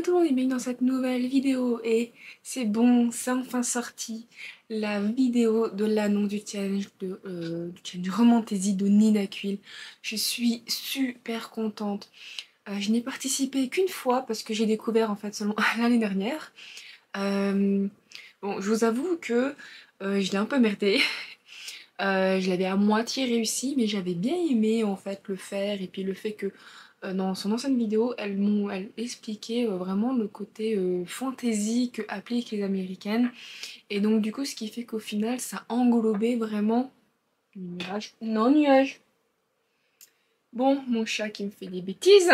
tout le monde et bienvenue dans cette nouvelle vidéo et c'est bon, c'est enfin sorti la vidéo de l'annonce du challenge du Romantaisie de Nina Quill. Je suis super contente. Je n'ai participé qu'une fois parce que j'ai découvert en fait seulement l'année dernière. Euh, bon, je vous avoue que je l'ai un peu merdé. Je l'avais à moitié réussi, mais j'avais bien aimé en fait le faire et puis le fait que dans son ancienne vidéo, elle expliquait vraiment le côté fantasy que appliquent les Américaines. Et donc du coup, ce qui fait qu'au final, ça englobait vraiment nuage. Non, nuage. Bon, mon chat qui me fait des bêtises.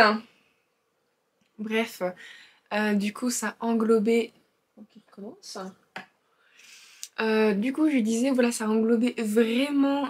Bref, du coup, ça englobait. Ok, commence. Du coup, je disais, voilà, ça englobait vraiment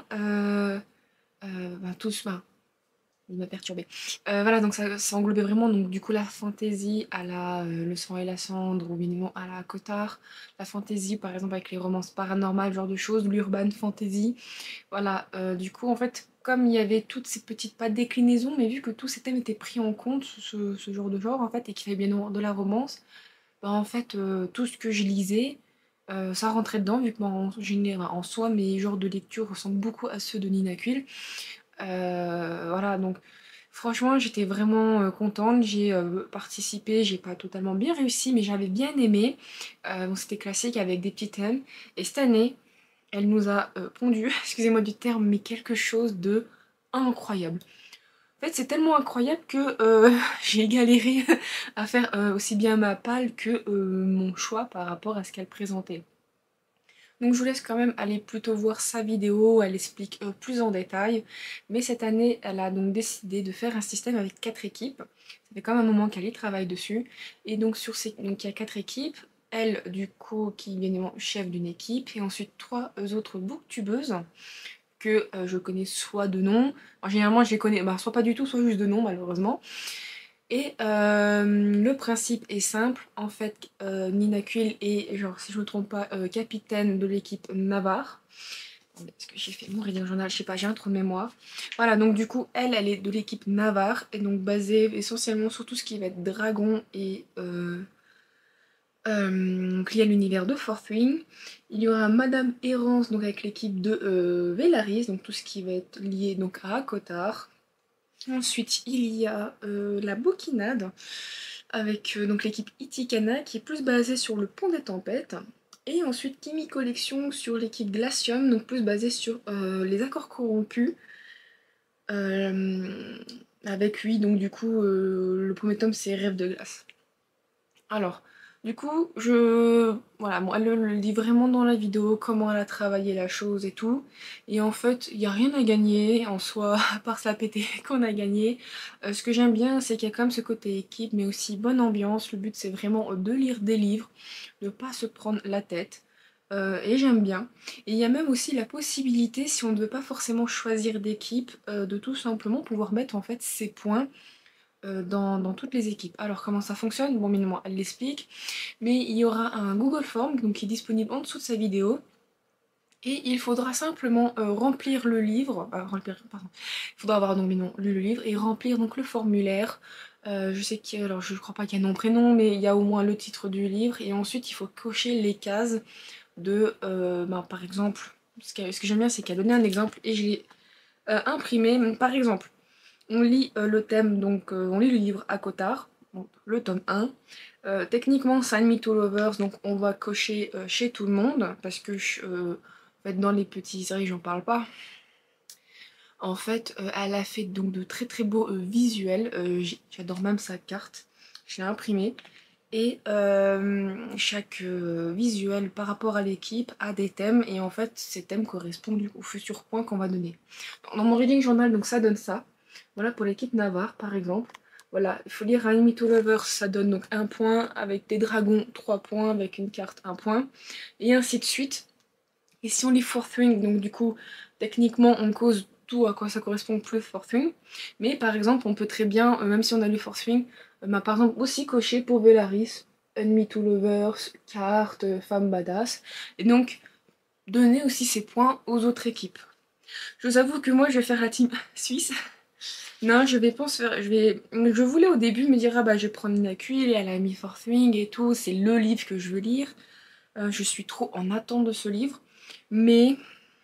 tous. Il m'a perturbée. Voilà, donc ça englobait vraiment donc, du coup la fantasy à la Le sang et la cendre ou minimum à la Cotard. La fantasy par exemple avec les romances paranormales, ce genre de choses, l'urban fantasy. Voilà, du coup en fait, comme il y avait toutes ces petites pas de déclinaison, mais vu que tous ces thèmes étaient pris en compte, ce genre en fait, et qu'il fallait bien de la romance, bah, en fait, tout ce que je lisais, ça rentrait dedans, vu que moi, en soi, mes genres de lecture ressemblent beaucoup à ceux de Nina Quill. Voilà, donc franchement, j'étais vraiment contente. J'ai participé, j'ai pas totalement bien réussi, mais j'avais bien aimé. Bon, c'était classique avec des petits thèmes. Et cette année, elle nous a pondu, excusez-moi du terme, mais quelque chose de incroyable. En fait, c'est tellement incroyable que j'ai galéré à faire aussi bien ma palle que mon choix par rapport à ce qu'elle présentait. Donc je vous laisse quand même aller plutôt voir sa vidéo, elle explique plus en détail. Mais cette année, elle a donc décidé de faire un système avec 4 équipes. Ça fait quand même un moment qu'elle y travaille dessus. Et donc donc il y a 4 équipes. Elle, du coup, qui est bien évidemment chef d'une équipe. Et ensuite 3 autres booktubeuses que je connais soit de nom. Généralement, je les connais soit pas du tout, soit juste de nom, malheureusement. Et le principe est simple, en fait, Nina Quill est, genre, si je ne me trompe pas, capitaine de l'équipe Navarre. Est-ce que j'ai fait mon reading journal? Je sais pas, j'ai un trou de mémoire. Voilà, donc du coup, elle est de l'équipe Navarre, et donc basée essentiellement sur tout ce qui va être dragon et donc lié à l'univers de Fourth Wing. Il y aura Madame Errance, donc avec l'équipe de Velaris, donc tout ce qui va être lié donc à Akotar. Ensuite, il y a la Bouquinade avec donc l'équipe Itikana qui est plus basée sur le pont des tempêtes. Et ensuite, Kimi Collection sur l'équipe Glacium, donc plus basée sur les accords corrompus. Euh, Avec lui, donc du coup, le premier tome c'est Rêve de glace. Alors, du coup, voilà, moi, elle le dit vraiment dans la vidéo, comment elle a travaillé la chose et tout. Et en fait, il n'y a rien à gagner en soi, à part se la péter qu'on a gagné. Ce que j'aime bien, c'est qu'il y a quand même ce côté équipe, mais aussi bonne ambiance. Le but, c'est vraiment de lire des livres, de pas se prendre la tête. Et j'aime bien. Et il y a même aussi la possibilité, si on ne veut pas forcément choisir d'équipe, de tout simplement pouvoir mettre en fait ses points dans toutes les équipes. Alors comment ça fonctionne? Bon, mais moi, elle l'explique. Mais il y aura un Google Form donc, qui est disponible en dessous de sa vidéo. Et il faudra simplement remplir le livre. Pardon. Il faudra avoir donc, lu le livre et remplir donc le formulaire. Je sais qu'il alors je crois pas qu'il y a nom prénom, mais il y a au moins le titre du livre. Et ensuite, il faut cocher les cases de, par exemple, ce que j'aime bien, c'est qu'elle a donné un exemple et je l'ai imprimé. Par exemple, on lit le thème, donc on lit le livre à Cotard, donc, le tome 1. Techniquement, Sign Me to Lovers, donc on va cocher chez tout le monde, parce que en fait, dans les petits séries, j'en parle pas. En fait, elle a fait donc de très très beaux visuels. J'adore même sa carte. Je l'ai imprimée. Et chaque visuel par rapport à l'équipe a des thèmes. Et en fait, ces thèmes correspondent aux futurs points qu'on va donner. Dans mon reading journal, donc ça donne ça. Voilà pour l'équipe Navarre par exemple. Voilà, il faut lire Enemy to Lovers, ça donne donc 1 point, avec des dragons 3 points, avec une carte 1 point, et ainsi de suite. Et si on lit Fourth Wing, donc du coup, techniquement on cause tout à quoi ça correspond plus Fourth Wing, mais par exemple on peut très bien, même si on a lu Fourth Wing, par exemple aussi cocher pour Velaris, Enemy to Lovers, carte, femme badass, et donc donner aussi ses points aux autres équipes. Je vous avoue que moi je vais faire la team suisse. Non, je vais penser faire. Je voulais au début me dire, ah bah je vais prendre Nina Kuil et elle a mis Fourth Wing et tout, c'est le livre que je veux lire. Je suis trop en attente de ce livre. Mais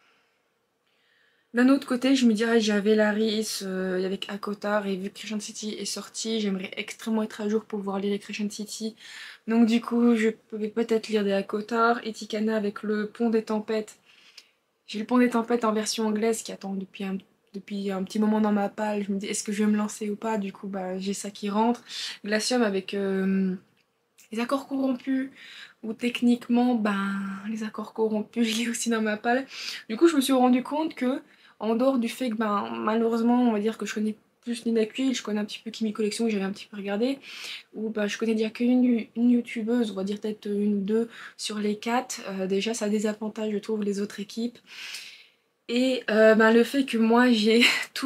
d'un autre côté, je me dirais, j'avais Laris avec Akotar et vu que Crescent City est sorti, j'aimerais extrêmement être à jour pour pouvoir lire les Crescent City. Donc du coup, je vais peut-être lire des Akotar et Tikana avec le Pont des Tempêtes. J'ai le Pont des Tempêtes en version anglaise qui attend depuis un petit moment dans ma palle. Je me dis, est-ce que je vais me lancer ou pas? Du coup, bah, j'ai ça qui rentre. Glacium avec les accords corrompus, où techniquement, ben, les accords corrompus, je l'ai aussi dans ma palle. Du coup, je me suis rendu compte que, en dehors du fait que, ben, malheureusement, on va dire que je connais plus Nina Quill, je connais un petit peu Kimi Collection, que j'avais un petit peu regardé, ou ben, je connais déjà qu'une youtubeuse, on va dire peut-être une ou deux sur les quatre. Déjà, ça désavantage, je trouve, les autres équipes. Et ben, le fait que moi j'ai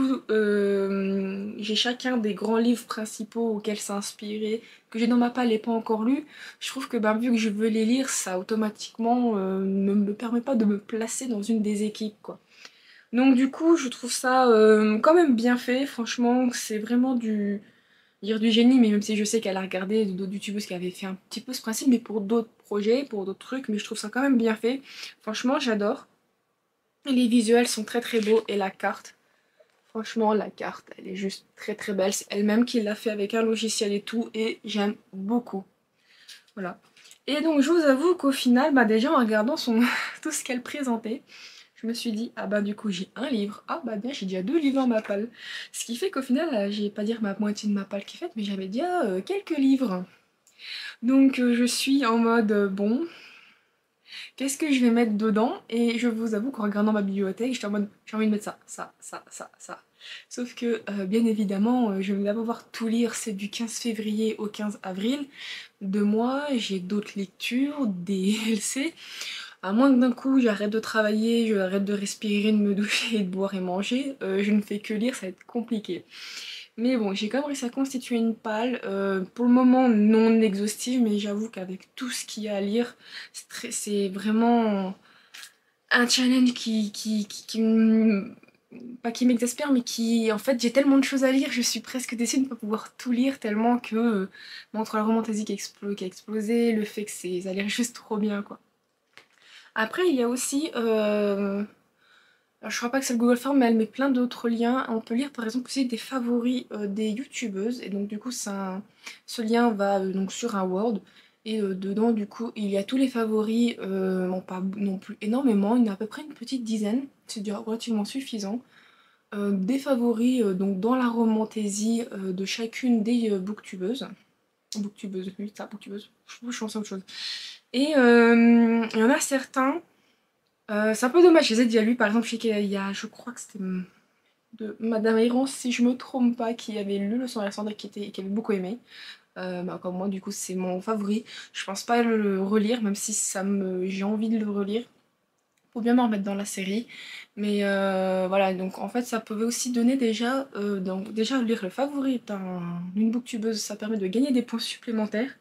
j'ai chacun des grands livres principaux auxquels s'inspirer, que j'ai dans ma palle et pas encore lu, je trouve que ben, vu que je veux les lire, ça automatiquement ne me permet pas de me placer dans une des équipes quoi. Donc du coup je trouve ça quand même bien fait, franchement c'est vraiment dire du génie, mais même si je sais qu'elle a regardé d'autres youtubeuses qui avaient fait un petit peu ce principe, mais pour d'autres projets, pour d'autres trucs, mais je trouve ça quand même bien fait. Franchement j'adore. Les visuels sont très très beaux et la carte, franchement la carte elle est juste très très belle. C'est elle-même qui l'a fait avec un logiciel et tout et j'aime beaucoup. Voilà. Et donc je vous avoue qu'au final, bah déjà en regardant tout ce qu'elle présentait, je me suis dit, ah bah du coup j'ai un livre, ah bah bien j'ai déjà deux livres dans ma palle. Ce qui fait qu'au final, j'ai pas dire ma moitié de ma palle qui est faite, mais j'avais déjà quelques livres. Donc je suis en mode, bon, qu'est-ce que je vais mettre dedans? Et je vous avoue qu'en regardant ma bibliothèque, j'étais en mode j'ai envie de mettre ça. Sauf que bien évidemment, je vais d'abord pouvoir tout lire, c'est du 15 février au 15 avril. De moi, j'ai d'autres lectures, des LC. À moins que d'un coup j'arrête de travailler, je arrête de respirer, de me doucher et de boire et manger, je ne fais que lire, ça va être compliqué. Mais bon, j'ai quand même réussi à constituer une palle, pour le moment non exhaustive, mais j'avoue qu'avec tout ce qu'il y a à lire, c'est vraiment un challenge pas qui m'exaspère, mais qui, en fait, j'ai tellement de choses à lire, je suis presque déçue de ne pas pouvoir tout lire, tellement que, entre la romantasie qui a explosé, le fait que ça a l'air juste trop bien, quoi. Après, il y a aussi, alors, je crois pas que c'est le Google Form, mais elle met plein d'autres liens. On peut lire par exemple aussi des favoris des youtubeuses. Et donc du coup, ce lien va donc sur un Word. Et dedans, du coup, il y a tous les favoris, bon, pas non plus énormément, il y en a à peu près une petite dizaine. C'est déjà relativement suffisant. Des favoris donc dans la romantaisie de chacune des booktubeuses. Booktubeuses, oui, ça, booktubeuses. Je pense à autre chose. Et il y en a certains. C'est un peu dommage, je les ai déjà lus. Par exemple, je sais qu'il y a, je crois que c'était de Madame Errance, si je me trompe pas, qui avait lu Le sang et la cendre et qui avait beaucoup aimé. Bah, comme moi, du coup, c'est mon favori. Je pense pas le relire, même si j'ai envie de le relire. Faut bien me remettre dans la série. Mais voilà, donc en fait, ça pouvait aussi donner déjà, donc déjà lire le favori d'une booktubeuse, ça permet de gagner des points supplémentaires.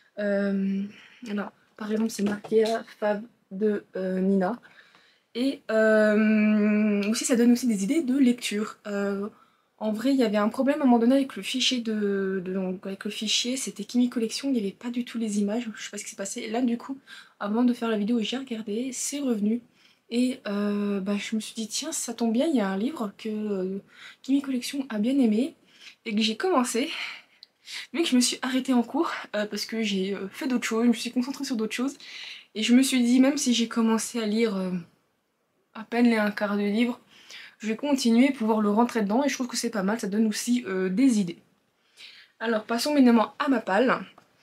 Alors, par exemple, c'est marqué Fav de Nina. Et aussi, ça donne aussi des idées de lecture. En vrai, il y avait un problème à un moment donné avec le fichier donc, avec le fichier, c'était Kimi Collection, il n'y avait pas du tout les images, je sais pas ce qui s'est passé. Là, du coup, avant de faire la vidéo, j'ai regardé, c'est revenu. Et bah, je me suis dit, tiens, ça tombe bien, il y a un livre que Kimi Collection a bien aimé et que j'ai commencé, mais que je me suis arrêtée en cours parce que j'ai fait d'autres choses, je me suis concentrée sur d'autres choses. Et je me suis dit, même si j'ai commencé à lire à peine les un quart de livre, je vais continuer et pouvoir le rentrer dedans et je trouve que c'est pas mal, ça donne aussi des idées. Alors passons maintenant à ma palle.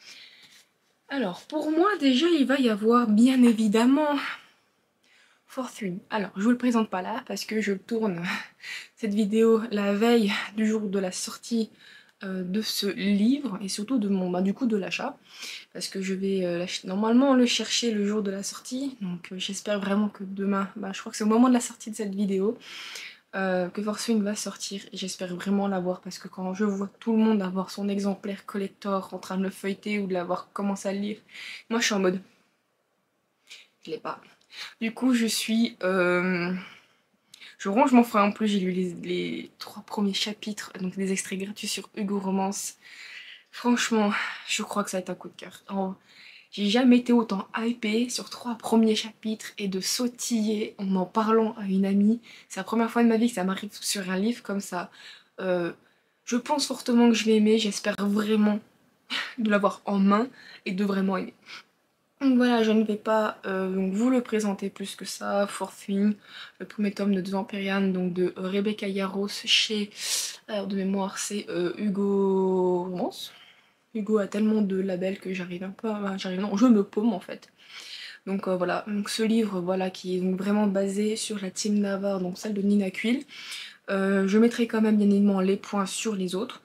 Alors pour moi déjà il va y avoir bien évidemment Fourth Wing. Alors je vous le présente pas là parce que je tourne cette vidéo la veille du jour de la sortie de ce livre et surtout de mon du coup de l'achat parce que je vais normalement le chercher le jour de la sortie donc j'espère vraiment que demain, je crois que c'est au moment de la sortie de cette vidéo que Fourth Wing va sortir et j'espère vraiment l'avoir parce que quand je vois tout le monde avoir son exemplaire collector en train de le feuilleter ou de l'avoir commencé à le lire, moi je suis en mode je l'ai pas. Du coup je suis Je ronge mon frein. En plus, j'ai lu les 3 premiers chapitres, donc des extraits gratuits sur Hugo Romance. Franchement, je crois que ça va être un coup de cœur. J'ai jamais été autant hypée sur 3 premiers chapitres et de sautiller en parlant à une amie. C'est la première fois de ma vie que ça m'arrive sur un livre comme ça. Euh, je pense fortement que je vais aimer, j'espère vraiment de l'avoir en main et de vraiment aimer. Donc voilà, je ne vais pas donc vous le présenter plus que ça. Fourth Wing, le premier tome de The Vampirian, donc de Rebecca Yarros chez, alors de mémoire, c'est Hugo Romance. Hugo a tellement de labels que j'arrive un peu à... non, je me paume en fait. Donc voilà, donc ce livre voilà, qui est donc vraiment basé sur la team Navarre, donc celle de Nina Quill. Je mettrai quand même bien évidemment les points sur les autres.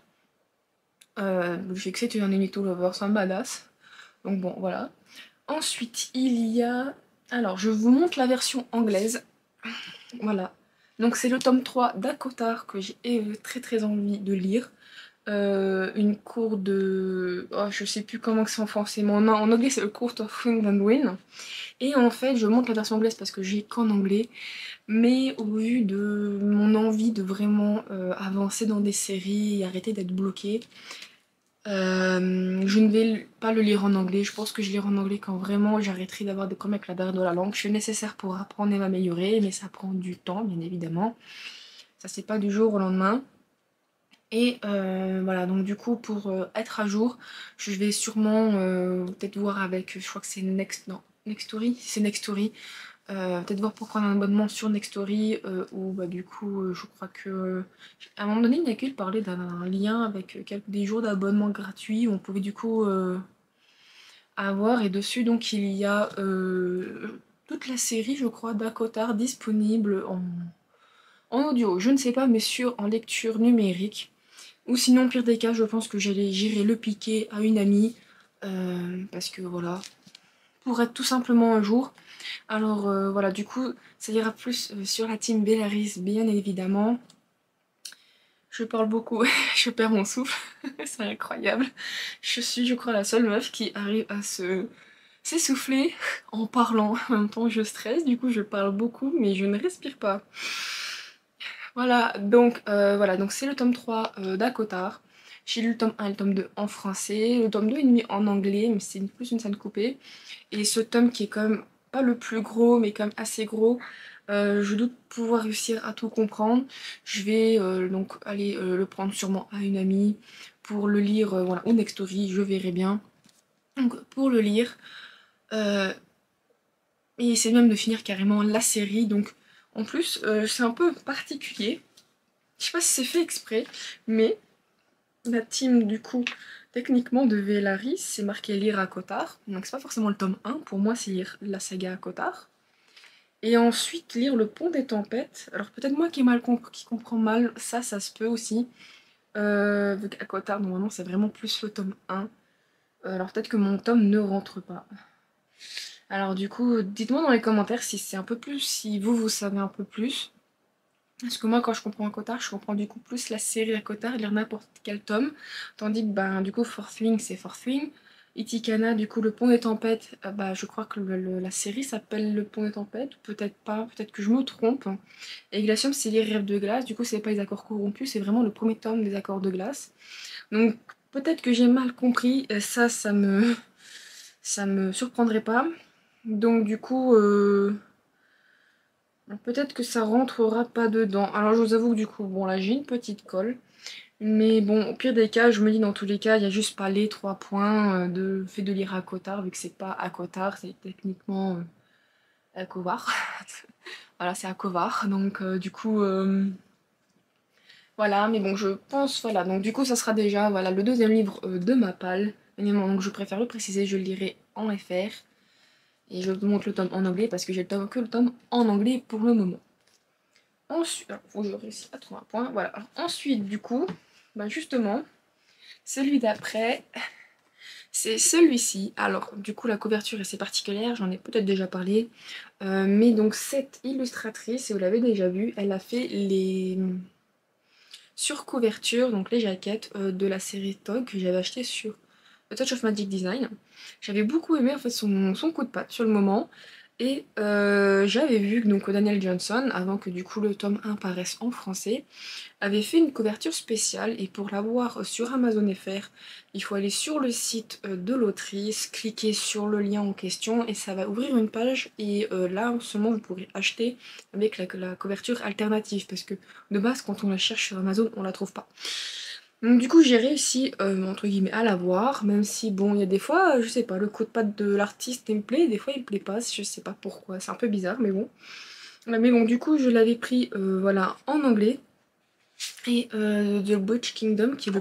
Je sais que c'est une Enito Lover, c'est un badass. Donc bon, voilà. Ensuite, il y a... Alors, je vous montre la version anglaise. Voilà. Donc c'est le tome 3 d'Akotar que j'ai très envie de lire. Une cour de... Oh, je sais plus comment c'est en français, mais en anglais c'est le Court of Wind and Win. Et en fait, je montre la version anglaise parce que j'ai qu'en anglais. Mais au vu de mon envie de vraiment avancer dans des séries et arrêter d'être bloquée, je ne vais pas le lire en anglais. Je pense que je lirai en anglais quand vraiment j'arrêterai d'avoir des problèmes avec la barrière de la langue. C'est nécessaire pour apprendre et m'améliorer, mais ça prend du temps, bien évidemment. Ça, c'est pas du jour au lendemain. Et voilà, donc du coup, pour être à jour, je vais sûrement peut-être voir avec, je crois que c'est Nextory, c'est Nextory. Peut-être voir pour prendre un abonnement sur Nextory, ou bah du coup, je crois que... à un moment donné, Nakul parlait d'un lien avec des jours d'abonnement gratuits où on pouvait du coup avoir, et dessus, donc il y a toute la série, je crois, d'Akotar disponible en audio, je ne sais pas, mais en lecture numérique. Ou sinon, pire des cas, je pense que j'irai le piquer à une amie. Parce que voilà, pour être tout simplement un jour. Alors voilà, du coup, ça ira plus sur la team Bellaris, bien évidemment. Je parle beaucoup, je perds mon souffle, c'est incroyable. Je suis, je crois, la seule meuf qui arrive à s'essouffler en parlant. En même temps, je stresse, du coup, je parle beaucoup, mais je ne respire pas. Voilà, donc c'est le tome 3 d'Akotar. J'ai lu le tome 1 et le tome 2 en français, le tome 2 est mis en anglais, mais c'est plus une scène coupée. Et ce tome qui est quand même pas le plus gros, mais quand même assez gros, je doute pouvoir réussir à tout comprendre. Je vais donc aller le prendre sûrement à une amie pour le lire, voilà, au Nextory, je verrai bien. Donc pour le lire, et essayer même de finir carrément la série, donc en plus c'est un peu particulier. Je sais pas si c'est fait exprès, mais la team du coup techniquement de Velaris, c'est marqué lire à Kotar, donc c'est pas forcément le tome 1, pour moi c'est lire la saga à Kotar. Et ensuite lire le Pont des Tempêtes. Alors peut-être moi qui comprends mal, ça se peut aussi. Vu qu'à Kotar normalement c'est vraiment plus le tome 1. Alors peut-être que mon tome ne rentre pas. Alors du coup, dites-moi dans les commentaires si c'est un peu plus, si vous savez un peu plus. Parce que moi, quand je comprends un Kotar, je comprends du coup plus la série à Kotar, lire n'importe quel tome. Tandis que, ben, du coup, Fourth Wing, c'est Fourth Wing. Itikana, du coup, le Pont des Tempêtes, bah, je crois que la série s'appelle le Pont des Tempêtes. Peut-être pas, peut-être que je me trompe. Et Glacium, c'est les rêves de glace. Du coup, c'est pas les accords corrompus, c'est vraiment le premier tome des accords de glace. Donc, peut-être que j'ai mal compris. Ça me surprendrait pas. Donc, du coup... peut-être que ça rentrera pas dedans. Alors je vous avoue que du coup, bon là j'ai une petite colle. Mais bon, au pire des cas, je me dis dans tous les cas, il n'y a juste pas les 3 points de fait de lire à Kotar, vu que c'est pas à Kotar, c'est techniquement à Kovar. Voilà, c'est à Kovar. Donc du coup, voilà, mais bon, je pense, voilà. Donc du coup, ça sera déjà voilà, le deuxième livre de ma palle. Donc je préfère le préciser, je le lirai en FR. Et je vous montre le tome en anglais parce que j'ai que le tome en anglais pour le moment. Ensuite, alors, faut que je réussisse à trouver un point. Voilà. Alors, ensuite, du coup, bah justement, celui d'après, c'est celui-ci. Alors, du coup, la couverture est assez particulière, j'en ai peut-être déjà parlé. Mais donc, cette illustratrice, et vous l'avez déjà vu, elle a fait les surcouvertures, donc les jaquettes de la série Tog que j'avais acheté sur A Touch of Magic Design. J'avais beaucoup aimé en fait son coup de patte sur le moment. Et j'avais vu que donc Daniel Johnson, avant que du coup le tome 1 paraisse en français, avait fait une couverture spéciale et pour l'avoir sur Amazon FR, il faut aller sur le site de l'autrice, cliquer sur le lien en question et ça va ouvrir une page et là seulement vous pourrez acheter avec la couverture alternative parce que de base quand on la cherche sur Amazon on la trouve pas. Donc du coup j'ai réussi entre guillemets à l'avoir, même si bon il y a des fois, je sais pas, le code-patte de l'artiste il me plaît, des fois il me plaît pas, je sais pas pourquoi, c'est un peu bizarre mais bon. Mais bon du coup je l'avais pris voilà en anglais et The Witch Kingdom qui est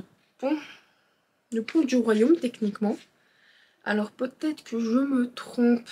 le pont du royaume techniquement. Alors peut-être que je me trompe.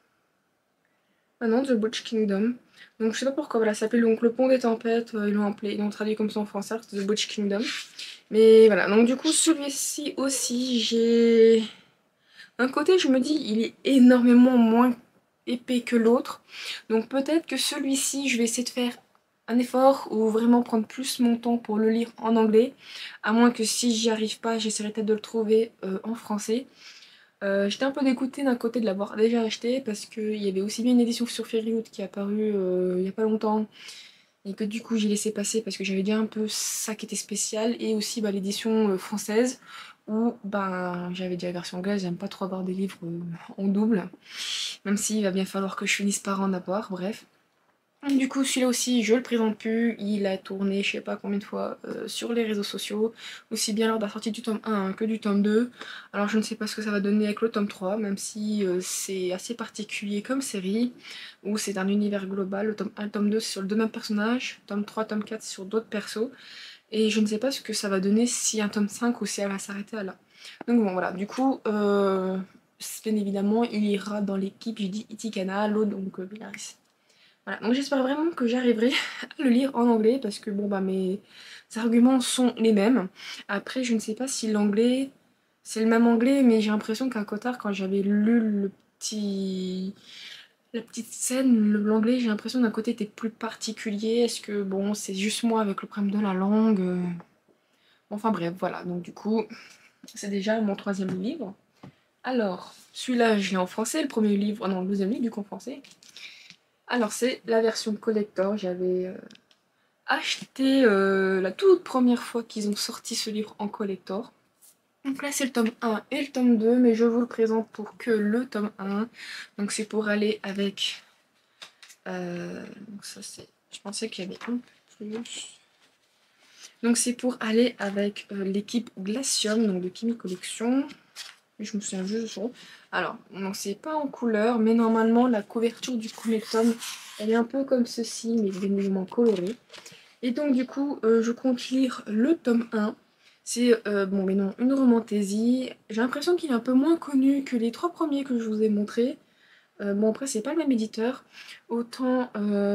Ah non, The Witch Kingdom. Donc je sais pas pourquoi, voilà, ça s'appelle donc le pont des tempêtes, ils l'ont traduit comme ça en français, c'est The Witch Kingdom. Mais voilà, donc du coup celui-ci aussi, j'ai... D'un côté je me dis, il est énormément moins épais que l'autre. Donc peut-être que celui-ci, je vais essayer de faire un effort ou vraiment prendre plus mon temps pour le lire en anglais. À moins que si j'y arrive pas, j'essaierai peut-être de le trouver en français. J'étais un peu dégoûtée d'un côté de l'avoir déjà acheté parce qu'il y avait aussi bien une édition sur Fairyloot qui est apparue il y a pas longtemps et que du coup j'ai laissé passer parce que j'avais déjà un peu ça qui était spécial et aussi bah, l'édition française où ben, j'avais déjà la version anglaise, j'aime pas trop avoir des livres en double même s'il va bien falloir que je finisse par en avoir, bref. Du coup, celui-là aussi, je le présente plus. Il a tourné, je sais pas combien de fois, sur les réseaux sociaux, aussi bien lors de la sortie du tome 1 que du tome 2. Alors, je ne sais pas ce que ça va donner avec le tome 3, même si c'est assez particulier comme série, où c'est un univers global. Le tome 1 et le tome 2, c'est sur le deux mêmes personnages. Tome 3, tome 4, c'est sur d'autres persos. Et je ne sais pas ce que ça va donner si un tome 5 ou si elle va s'arrêter à là. Donc, bon, voilà. Du coup, bien évidemment, il ira dans l'équipe, j'ai dit Itikana, l'autre, donc Bellaris. Voilà, donc j'espère vraiment que j'arriverai à le lire en anglais parce que bon bah mes arguments sont les mêmes. Après je ne sais pas si l'anglais c'est le même anglais mais j'ai l'impression qu'à Cotard quand j'avais lu la petite scène, l'anglais j'ai l'impression d'un côté était plus particulier. Est-ce que bon c'est juste moi avec le problème de la langue Enfin bref voilà donc du coup c'est déjà mon troisième livre. Alors celui-là je l'ai en français, le premier livre, non le deuxième livre du coup en français. Alors c'est la version collector, j'avais acheté la toute première fois qu'ils ont sorti ce livre en collector. Donc là c'est le tome 1 et le tome 2, mais je vous le présente pour que le tome 1. Donc c'est pour aller avec... donc ça c'est... Je pensais qu'il y avait un peu plus. Donc c'est pour aller avec l'équipe Glacium, donc de Kimi Collection. Je me souviens juste de son. Alors, donc c'est pas en couleur, mais normalement la couverture du premier tome, elle est un peu comme ceci, mais bien évidemment colorée. Et donc du coup, je compte lire le tome 1. C'est, bon mais non, une romantaisie. J'ai l'impression qu'il est un peu moins connu que les trois premiers que je vous ai montrés. Bon après, c'est pas le même éditeur. Autant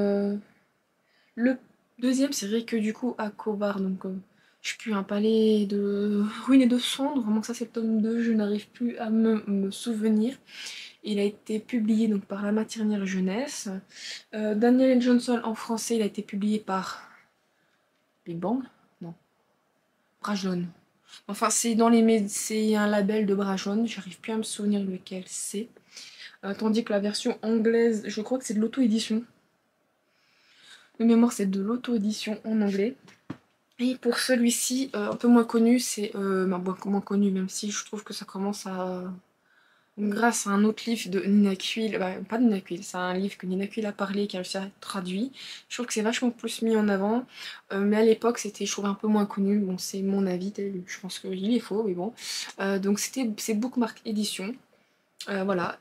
le deuxième, c'est vrai que du coup, à Kovar, donc je suis plus un palais de ruines et de cendres. Vraiment que ça c'est le tome 2, je n'arrive plus à me souvenir. Il a été publié donc par la Maternelle Jeunesse. Daniel Johnson en français, il a été publié par... Big Bang? Non. Bragelonne. Enfin, c'est dans les c'est un label de Bragelonne, j'arrive plus à me souvenir lequel c'est. Tandis que la version anglaise, je crois que c'est de l'auto-édition. De mémoire, c'est de l'auto-édition en anglais. Et pour celui-ci, un peu moins connu, c'est... moins connu, même si je trouve que ça commence à... Grâce à un autre livre de Nina Quill, pas de Nina Quill, c'est un livre que Nina Quill a parlé, qui a réussi à être traduit. Je trouve que c'est vachement plus mis en avant, mais à l'époque c'était, je trouve, un peu moins connu. Bon, c'est mon avis, je pense qu'il est faux, mais bon. Donc c'est Bookmark Édition, voilà.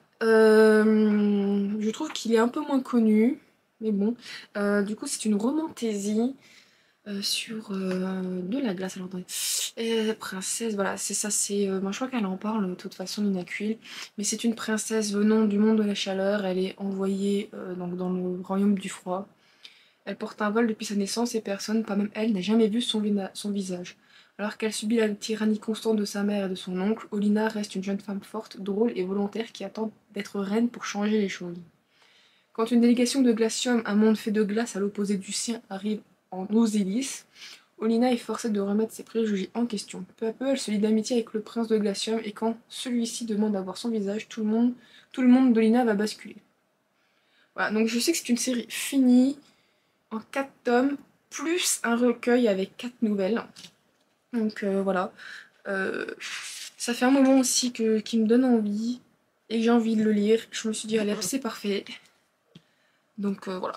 Je trouve qu'il est un peu moins connu, mais bon. Du coup, c'est une romantaisie sur de la glace. Alors, attendez. Princesse, voilà, c'est ça, c'est... moi, je crois qu'elle en parle de toute façon, Nina Quill. Mais c'est une princesse venant du monde de la chaleur. Elle est envoyée donc dans le royaume du froid. Elle porte un voile depuis sa naissance et personne, pas même elle, n'a jamais vu son visage. Alors qu'elle subit la tyrannie constante de sa mère et de son oncle, Olina reste une jeune femme forte, drôle et volontaire qui attend d'être reine pour changer les choses. Quand une délégation de Glacium, un monde fait de glace à l'opposé du sien, arrive en Osélis, Olina est forcée de remettre ses préjugés en question. Peu à peu, elle se lie d'amitié avec le prince de Glacium et quand celui-ci demande à voir son visage, tout le monde d'Olina va basculer. Voilà, donc je sais que c'est une série finie, en 4 tomes, plus un recueil avec 4 nouvelles. Donc voilà. Euh, Ça fait un moment aussi qui me donne envie et que j'ai envie de le lire. Je me suis dit, allez, c'est parfait. Donc voilà.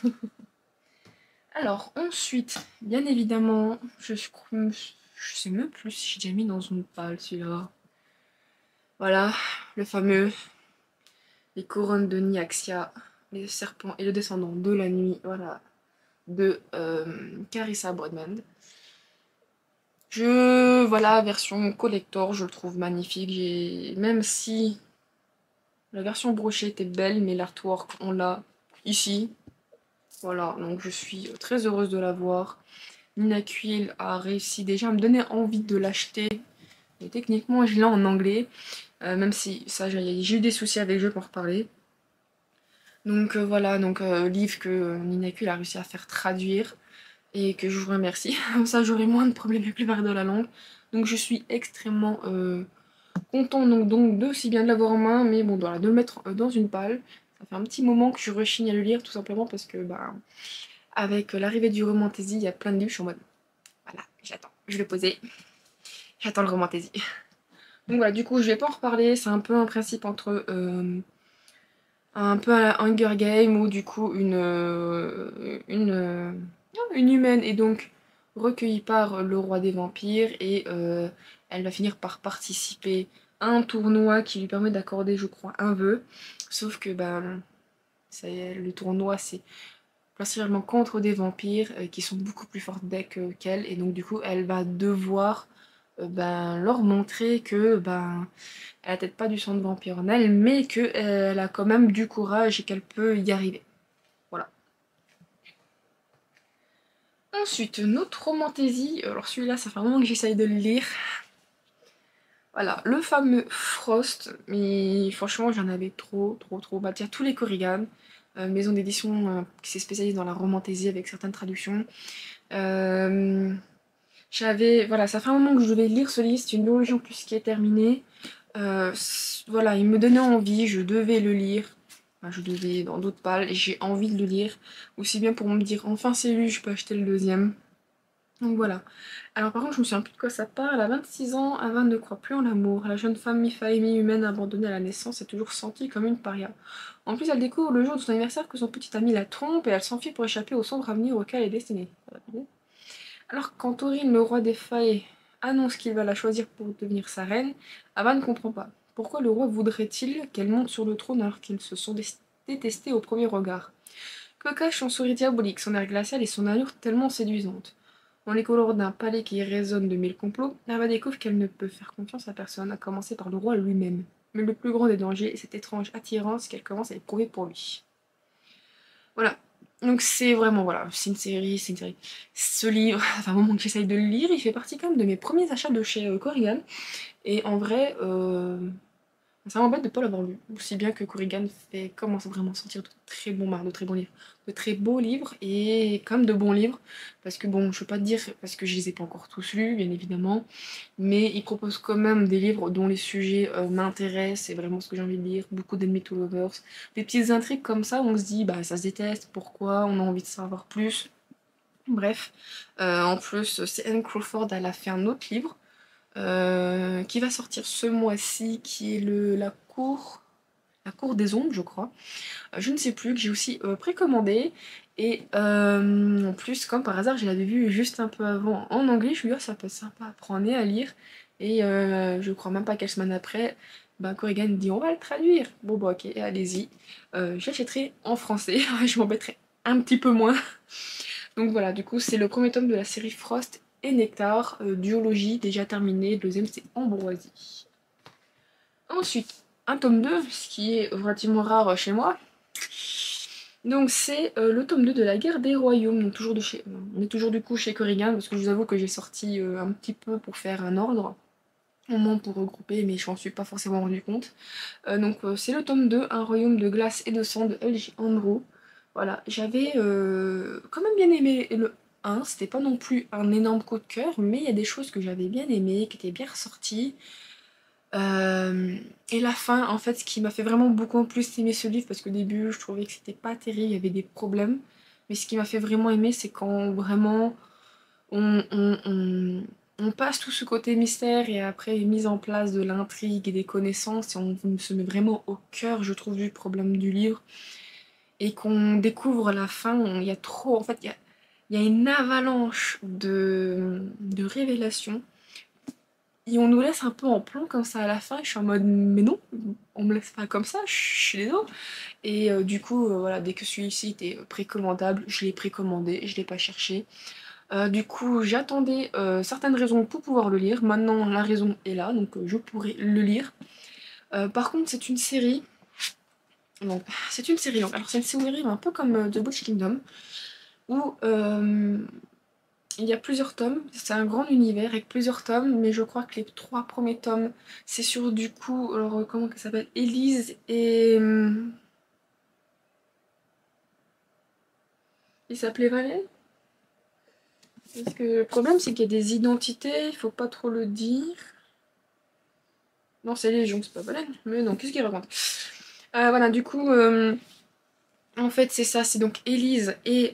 Alors, ensuite, bien évidemment, je sais même plus si j'ai déjà mis dans une palle celui-là. Voilà, le fameux Les couronnes de Niaxia, les serpents et le descendant de la nuit, voilà, de Carissa Broadband. Voilà, version collector, je le trouve magnifique. Même si la version brochée était belle, mais l'artwork, on l'a ici. Voilà, donc je suis très heureuse de l'avoir. Nina Quill a réussi déjà à me donner envie de l'acheter. Et techniquement, je l'ai en anglais, même si ça, j'ai eu des soucis avec le jeu pour reparler. Donc voilà, donc livre que Nina Quill a réussi à faire traduire et que je vous remercie. Comme ça, j'aurai moins de problèmes avec le barre de la langue. Donc je suis extrêmement content donc de aussi bien de l'avoir en main, mais bon, voilà, de le mettre dans une palle. Ça fait un petit moment que je rechigne à le lire, tout simplement parce que, bah, avec l'arrivée du Romantasy, il y a plein de livres, je suis en mode, voilà, j'attends, je vais poser, j'attends le Romantasy. Donc voilà, du coup, je vais pas en reparler, c'est un peu un principe entre un peu à la Hunger Game, où du coup, une humaine est donc recueillie par le roi des vampires, et elle va finir par participer à un tournoi qui lui permet d'accorder, je crois, un vœu. Sauf que ben, le tournoi, c'est principalement contre des vampires qui sont beaucoup plus fortes qu'elle, et donc du coup, elle va devoir ben, leur montrer que ben, elle a peut-être pas du sang de vampire en elle, mais qu'elle a quand même du courage et qu'elle peut y arriver. Voilà. Ensuite, notre Romantasy. Alors celui-là, ça fait un moment que j'essaye de le lire. Voilà, le fameux Frost. Mais franchement, j'en avais trop, trop, trop. Bah tiens, tous les Korrigan. Maison d'édition qui s'est spécialisée dans la Romantasy avec certaines traductions. Voilà, ça fait un moment que je devais lire ce livre. C'est une biologie en plus qui est terminée. Voilà, il me donnait envie, je devais le lire. Enfin, je devais dans d'autres palles, et j'ai envie de le lire. Aussi bien pour me dire, enfin c'est lu, je peux acheter le deuxième. Donc voilà. Alors par contre, je me souviens plus de quoi ça parle. À 26 ans, Ava ne croit plus en l'amour. La jeune femme mi-faille, mi-humaine abandonnée à la naissance est toujours sentie comme une paria. En plus, elle découvre le jour de son anniversaire que son petit ami la trompe et elle s'enfuit pour échapper au sombre avenir auquel elle est destinée. Alors quand Taurine, le roi des failles, annonce qu'il va la choisir pour devenir sa reine, Ava ne comprend pas. Pourquoi le roi voudrait-il qu'elle monte sur le trône alors qu'ils se sont détestés au premier regard? Que cache son sourire diabolique, son air glacial et son allure tellement séduisante? Dans les couloirs d'un palais qui résonne de mille complots, Ava découvre qu'elle ne peut faire confiance à personne, à commencer par le roi lui-même. Mais le plus grand des dangers est cette étrange attirance qu'elle commence à éprouver pour lui. Voilà. Donc c'est vraiment, voilà, c'est une série, c'est une série. Ce livre, enfin, au moment que j'essaye de le lire, il fait partie quand même de mes premiers achats de chez Corrigan. Et en vrai, ça m'embête de ne pas l'avoir lu. Aussi bien que Corrigan commence à vraiment sortir de très bons de très bons livres. De très beaux livres et comme de bons livres. Parce que bon, je veux pas te dire, parce que je les ai pas encore tous lus, bien évidemment. Mais il propose quand même des livres dont les sujets m'intéressent, c'est vraiment ce que j'ai envie de lire. Beaucoup d'ennemis to lovers. Des petites intrigues comme ça où on se dit, bah ça se déteste, pourquoi, on a envie de savoir plus. Bref, en plus, c'est Anne Crawford, elle a fait un autre livre qui va sortir ce mois-ci, qui est la cour des ombres, je crois. Je ne sais plus, que j'ai aussi précommandé. Et en plus, comme par hasard, je l'avais vu juste un peu avant en anglais. Je me suis dit, oh, ça peut être sympa à prendre et à lire. Et je crois même pas quelle semaine après, ben, Corrigan dit, on va le traduire. Bon, bah ok, allez-y. J'achèterai en français, je m'embêterai un petit peu moins. Donc voilà, du coup, c'est le premier tome de la série Frost et Nectar, duologie déjà terminée. Le deuxième, c'est Ambroisie. Ensuite, un tome 2, ce qui est relativement rare chez moi. Donc c'est le tome 2 de la guerre des royaumes, donc on est toujours du coup chez Corrigan, parce que je vous avoue que j'ai sorti un petit peu pour faire un ordre, au moins pour regrouper, mais je m'en suis pas forcément rendu compte. C'est le tome 2, Un royaume de glace et de sang de L.J. Andrew. Voilà, j'avais quand même bien aimé le 1, c'était pas non plus un énorme coup de cœur, mais il y a des choses que j'avais bien aimées, qui étaient bien ressorties. Et la fin, en fait, ce qui m'a fait vraiment beaucoup plus aimer ce livre, parce qu'au début, je trouvais que c'était pas terrible, il y avait des problèmes. Mais ce qui m'a fait vraiment aimer, c'est quand vraiment on passe tout ce côté mystère et après mise en place de l'intrigue et des connaissances, et on se met vraiment au cœur, je trouve, du problème du livre. Et qu'on découvre la fin, il y a trop, en fait, il y a une avalanche de révélations. Et on nous laisse un peu en plan comme ça à la fin. Je suis en mode, mais non, on me laisse pas comme ça, je suis désolée. Et du coup, voilà, dès que celui-ci était précommandable, je l'ai précommandé, je l'ai pas cherché. Du coup, j'attendais certaines raisons pour pouvoir le lire. Maintenant, la raison est là, donc je pourrais le lire. Par contre, c'est une série. Donc, c'est une série. Donc, alors, c'est une série un peu comme The Witch Kingdom, où il y a plusieurs tomes. C'est un grand univers avec plusieurs tomes, mais je crois que les 3 premiers tomes, c'est sur du coup, alors comment qu'elle s'appelle, Élise et il s'appelait Valais. Parce que le problème, c'est qu'il y a des identités, il faut pas trop le dire. Non, c'est Légion, c'est pas Valène. Mais non, qu'est-ce qu'il raconte? Voilà, du coup, en fait, c'est ça, c'est donc Élise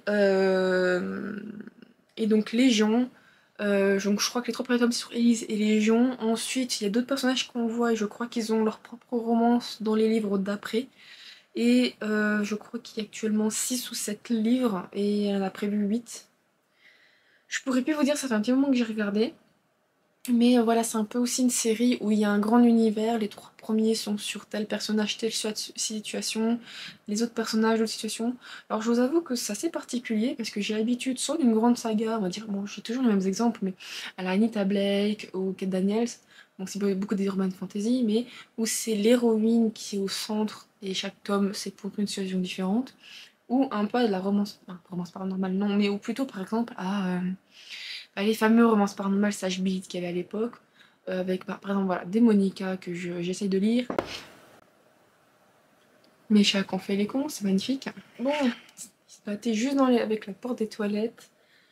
et donc Légion. Donc je crois que les 3 premiers tomes c'est sur Élise et Légion. Ensuite, il y a d'autres personnages qu'on voit et je crois qu'ils ont leur propre romance dans les livres d'après. Et je crois qu'il y a actuellement 6 ou 7 livres et elle en a prévu 8. Je pourrais plus vous dire, ça fait un petit moment que j'ai regardé. Mais voilà, c'est un peu aussi une série où il y a un grand univers. Les 3 premiers sont sur tel personnage, telle situation. Les autres personnages, d'autres situations. Alors je vous avoue que c'est assez particulier parce que j'ai l'habitude, soit d'une grande saga, on va dire, bon, j'ai toujours les mêmes exemples, mais à la Anita Blake ou Kate Daniels, donc c'est beaucoup des urban fantasy, mais où c'est l'héroïne qui est au centre et chaque tome c'est pour une situation différente. Ou un peu de la romance, enfin, romance paranormale, non, mais ou plutôt par exemple à les fameux romances paranormales slash beat qu'il y avait à l'époque, avec par exemple voilà, des Monica que j'essaye de lire. Mes chats qui ont fait les cons, c'est magnifique. Bon, il se battait juste avec la porte des toilettes.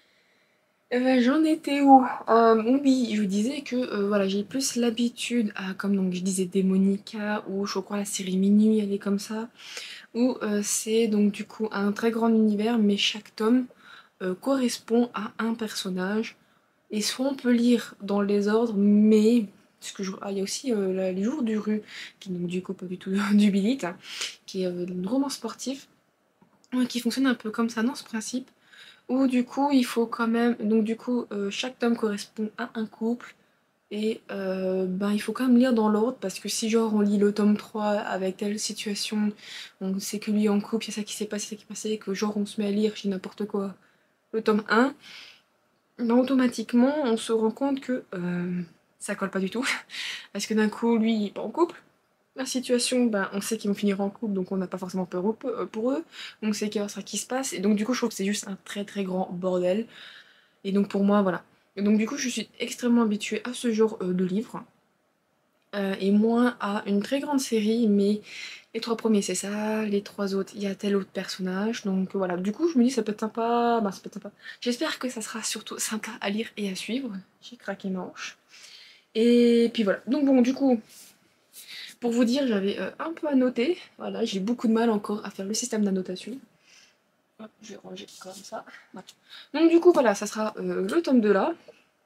J'en étais où? Oui, je vous disais que voilà, j'ai plus l'habitude à, comme donc je disais, des Monica, ou je crois la série Minuit, elle est comme ça, où c'est donc du coup un très grand univers, mais chaque tome correspond à un personnage. Et soit on peut lire dans le désordre, mais il y a aussi Les Jours du Rue, qui donc du coup pas du tout du Billit, hein, qui est une romance sportive, qui fonctionne un peu comme ça dans ce principe, où du coup il faut quand même, donc du coup chaque tome correspond à un couple, et ben il faut quand même lire dans l'ordre, parce que si genre on lit le tome 3 avec telle situation, on sait que lui est en couple, il y a ça qui s'est passé, ça qui s'est passé, et que genre on se met à lire, je dis n'importe quoi, le tome 1, ben, automatiquement, on se rend compte que ça colle pas du tout. Parce que d'un coup, lui, il est pas en couple. La situation, ben, on sait qu'ils vont finir en couple, donc on n'a pas forcément peur pour eux. On sait qu'il y a ça qui se passe. Et donc, du coup, je trouve que c'est juste un très très grand bordel. Et donc, pour moi, voilà. Et donc, du coup, je suis extrêmement habituée à ce genre de livres. Et moins à une très grande série, mais les 3 premiers c'est ça, les 3 autres il y a tel autre personnage, donc voilà, du coup je me dis ça peut être sympa, bah ça peut être sympa. J'espère que ça sera surtout sympa à lire et à suivre, j'ai craqué ma hanche. Et puis voilà, donc bon du coup, pour vous dire j'avais un peu à noter, voilà, j'ai beaucoup de mal encore à faire le système d'annotation. Hop, je vais ranger comme ça. Voilà. Donc du coup voilà, ça sera le tome 2 là,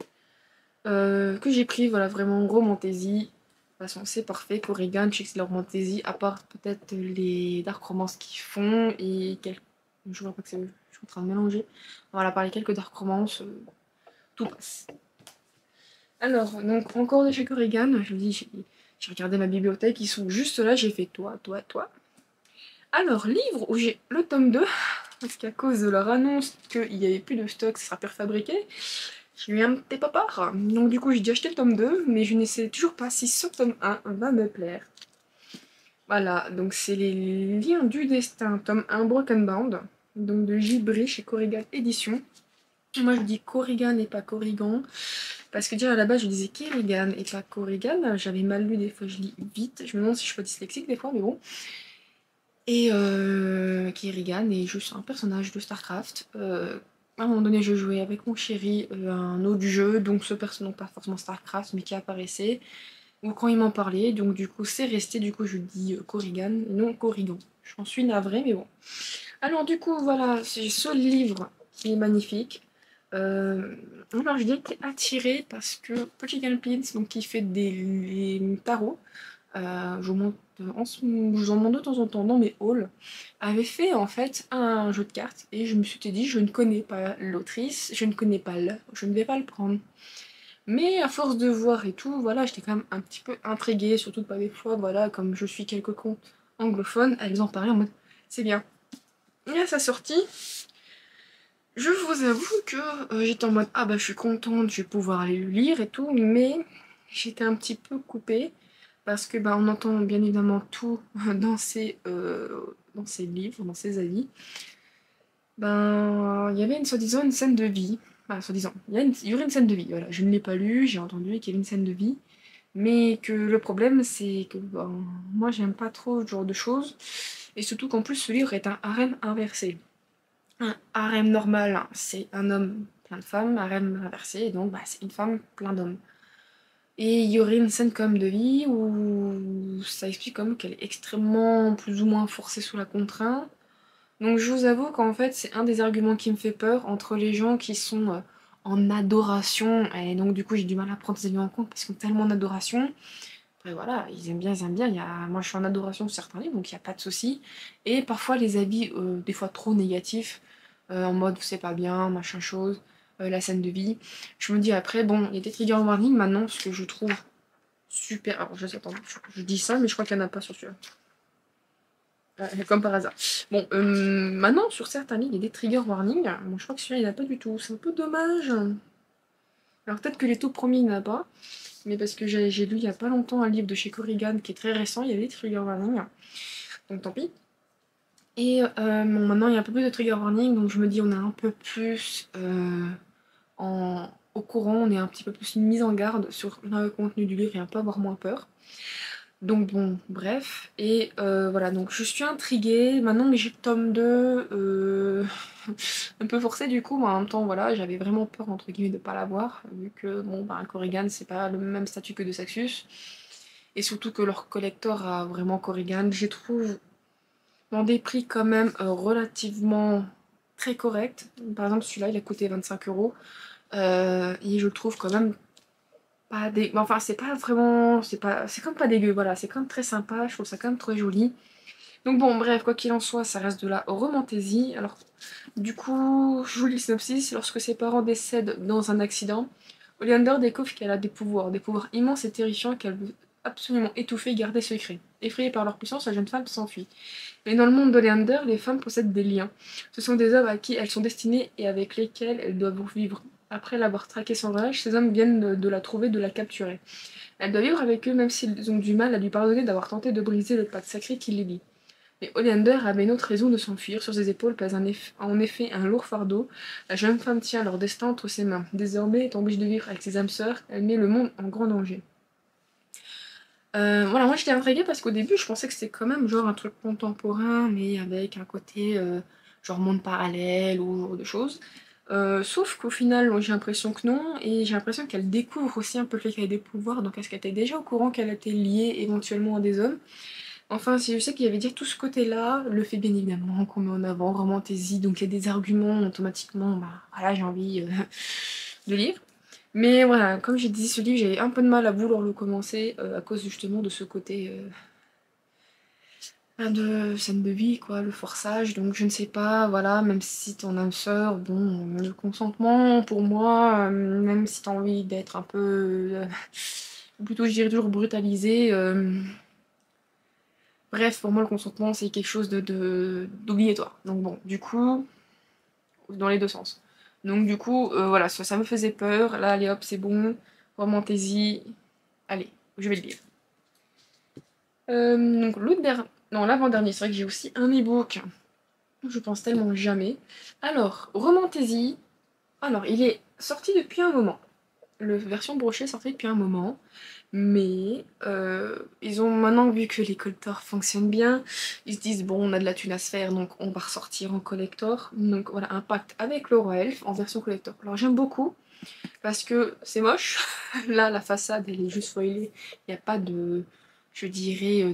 que j'ai pris, voilà, vraiment romantaisie. De toute façon, c'est parfait. Korrigan, je sais que c'est leur romantaisie, à part peut-être les dark romances qu'ils font et quelques. Je vois pas que c'est. Je suis en train de mélanger. Voilà, par les quelques dark romances, tout passe. Alors, donc, encore de chez Korrigan, je me dis, j'ai regardé ma bibliothèque, ils sont juste là, j'ai fait toi, toi, toi. Alors, livre où j'ai le tome 2, parce qu'à cause de leur annonce qu'il n'y avait plus de stock, ça sera préfabriqué. J'ai eu un petit papard, donc du coup j'ai déjà acheté le tome 2, mais je ne sais toujours pas si ce tome 1 va me plaire. Voilà, donc c'est les liens du destin, tome 1 Broken Bound, donc de Gibri chez Korrigan Édition. Moi je dis Korrigan et pas Korrigan, parce que déjà à la base je disais Kerrigan et pas Korrigan, j'avais mal lu, des fois je lis vite, je me demande si je suis pas dyslexique des fois, mais bon. Et Kerrigan est juste un personnage de StarCraft. À un moment donné, je jouais avec mon chéri un autre jeu, donc ce personnage, pas forcément StarCraft, mais qui apparaissait. ou quand il m'en parlait, donc du coup c'est resté, du coup je dis Corrigan, non Corrigan. J'en suis navrée, mais bon. Alors du coup, voilà, c'est ce livre qui est magnifique. Alors j'ai été attirée parce que Petit Galpins, donc qui fait des tarots, je vous montre, je vous en montre de temps en temps dans mes hauls, avait fait en fait un jeu de cartes et je me suis dit je ne connais pas l'autrice, je ne connais pas l'œuvre, je ne vais pas le prendre. Mais à force de voir et tout, voilà, j'étais quand même un petit peu intriguée, surtout que des fois, voilà, comme je suis quelques comptes anglophones, elles en parlaient en mode c'est bien. Et à sa sortie, je vous avoue que j'étais en mode ah bah je suis contente, je vais pouvoir aller le lire et tout, mais j'étais un petit peu coupée parce que bah on entend bien évidemment tout dans ces livres, dans ces avis. Ben il y avait une soi-disant une scène de vie. Enfin, soi-disant, il y aurait une scène de vie, voilà. Je ne l'ai pas lu, j'ai entendu qu'il y avait une scène de vie. Mais que le problème c'est que ben, moi j'aime pas trop ce genre de choses. Et surtout qu'en plus ce livre est un harem inversé. Un harem normal, hein, c'est un homme plein de femmes, harem inversé, donc bah, c'est une femme plein d'hommes. Et il y aurait une scène comme de vie où ça explique comme qu'elle est extrêmement plus ou moins forcée sous la contrainte. Donc je vous avoue qu'en fait c'est un des arguments qui me fait peur entre les gens qui sont en adoration, et donc du coup j'ai du mal à prendre ces avis en compte parce qu'ils sont tellement en adoration. Après voilà, ils aiment bien, ils aiment bien. Moi je suis en adoration sur certains livres, donc il n'y a pas de souci. Et parfois les avis, des fois trop négatifs, en mode c'est pas bien, machin chose, la scène de vie. Je me dis après, bon, il y a des trigger warnings maintenant, ce que je trouve super. Alors attends, je dis ça, mais je crois qu'il n'y en a pas sur celui-là. Comme par hasard. Bon, maintenant sur certains livres, il y a des trigger warnings. Bon, je crois que celui-là il n'y en a pas du tout. C'est un peu dommage. Alors peut-être que les tout premiers il n'y en a pas. Mais parce que j'ai lu il y a pas longtemps un livre de chez Corrigan qui est très récent, il y avait des trigger warnings, donc tant pis. Et bon, maintenant il y a un peu plus de trigger warning, donc je me dis on est un peu plus au courant, on est un petit peu plus mis en garde sur le contenu du livre et un peu avoir moins peur. Donc bon, bref, et voilà, donc je suis intriguée, maintenant que j'ai le tome 2, un peu forcé du coup, mais en même temps, voilà, j'avais vraiment peur, entre guillemets, de pas l'avoir, vu que, bon, bah, Corrigan, c'est pas le même statut que de Saxus, et surtout que leur collector a vraiment Corrigan, je les trouve dans des prix quand même relativement très corrects. Par exemple, celui-là, il a coûté 25 €, et je le trouve quand même pas dégueu. Enfin, c'est pas vraiment. C'est comme pas dégueu, voilà. C'est quand même très sympa. Je trouve ça quand même très joli. Donc, bon, bref, quoi qu'il en soit, ça reste de la romantaisie. Alors, du coup, je vous lis le synopsis. Lorsque ses parents décèdent dans un accident, Oleander découvre qu'elle a des pouvoirs immenses et terrifiants qu'elle veut absolument étouffer et garder secret. Effrayée par leur puissance, la jeune femme s'enfuit. Mais dans le monde d'Oleander, les femmes possèdent des liens. Ce sont des hommes à qui elles sont destinées et avec lesquels elles doivent vivre. Après l'avoir traqué sans relâche, ces hommes viennent de la trouver, de la capturer. Elle doit vivre avec eux même s'ils ont du mal à lui pardonner d'avoir tenté de briser le pacte sacré qui les lie. Mais Oleander avait une autre raison de s'enfuir. Sur ses épaules pèse en effet un lourd fardeau. La jeune femme tient leur destin entre ses mains. Désormais, étant obligée de vivre avec ses âmes sœurs, elle met le monde en grand danger. Voilà, moi j'étais intriguée parce qu'au début je pensais que c'était quand même genre un truc contemporain, mais avec un côté genre monde parallèle ou ce genre de choses. Sauf qu'au final, moi, j'ai l'impression que non, et j'ai l'impression qu'elle découvre aussi un peu le fait qu'elle ait des pouvoirs, donc est-ce qu'elle était déjà au courant qu'elle était liée éventuellement à des hommes? Enfin, si je sais qu'il y avait déjà tout ce côté-là, le fait bien évidemment qu'on met en avant Romantaisie, donc il y a des arguments automatiquement, bah voilà, j'ai envie de lire. Mais voilà, comme j'ai dit, ce livre, j'avais un peu de mal à vouloir le commencer à cause justement de ce côté de scène de vie, quoi, le forçage. Donc je ne sais pas, voilà, même si ton âme sœur, bon, le consentement pour moi, même si t'as envie d'être un peu, plutôt je dirais toujours brutalisé, bref, pour moi le consentement c'est quelque chose d'obligatoire. Donc bon, du coup, dans les deux sens. Donc du coup, voilà, ça me faisait peur. Là, allez hop, c'est bon. Romantaisie. Allez, je vais le lire. Donc non, l'avant-dernier, c'est vrai que j'ai aussi un e-book. Je pense tellement jamais. Alors, Romantaisie. Alors, il est sorti depuis un moment. La version brochée est sortie depuis un moment. Mais ils ont maintenant vu que les collectors fonctionnent bien, ils se disent bon on a de la thune à se faire donc on va ressortir en collector. Donc voilà, un pacte avec le roi elfe en version collector. Alors j'aime beaucoup. parce que c'est moche. Là, la façade, elle est juste foilée. Il n'y a pas de, je dirais,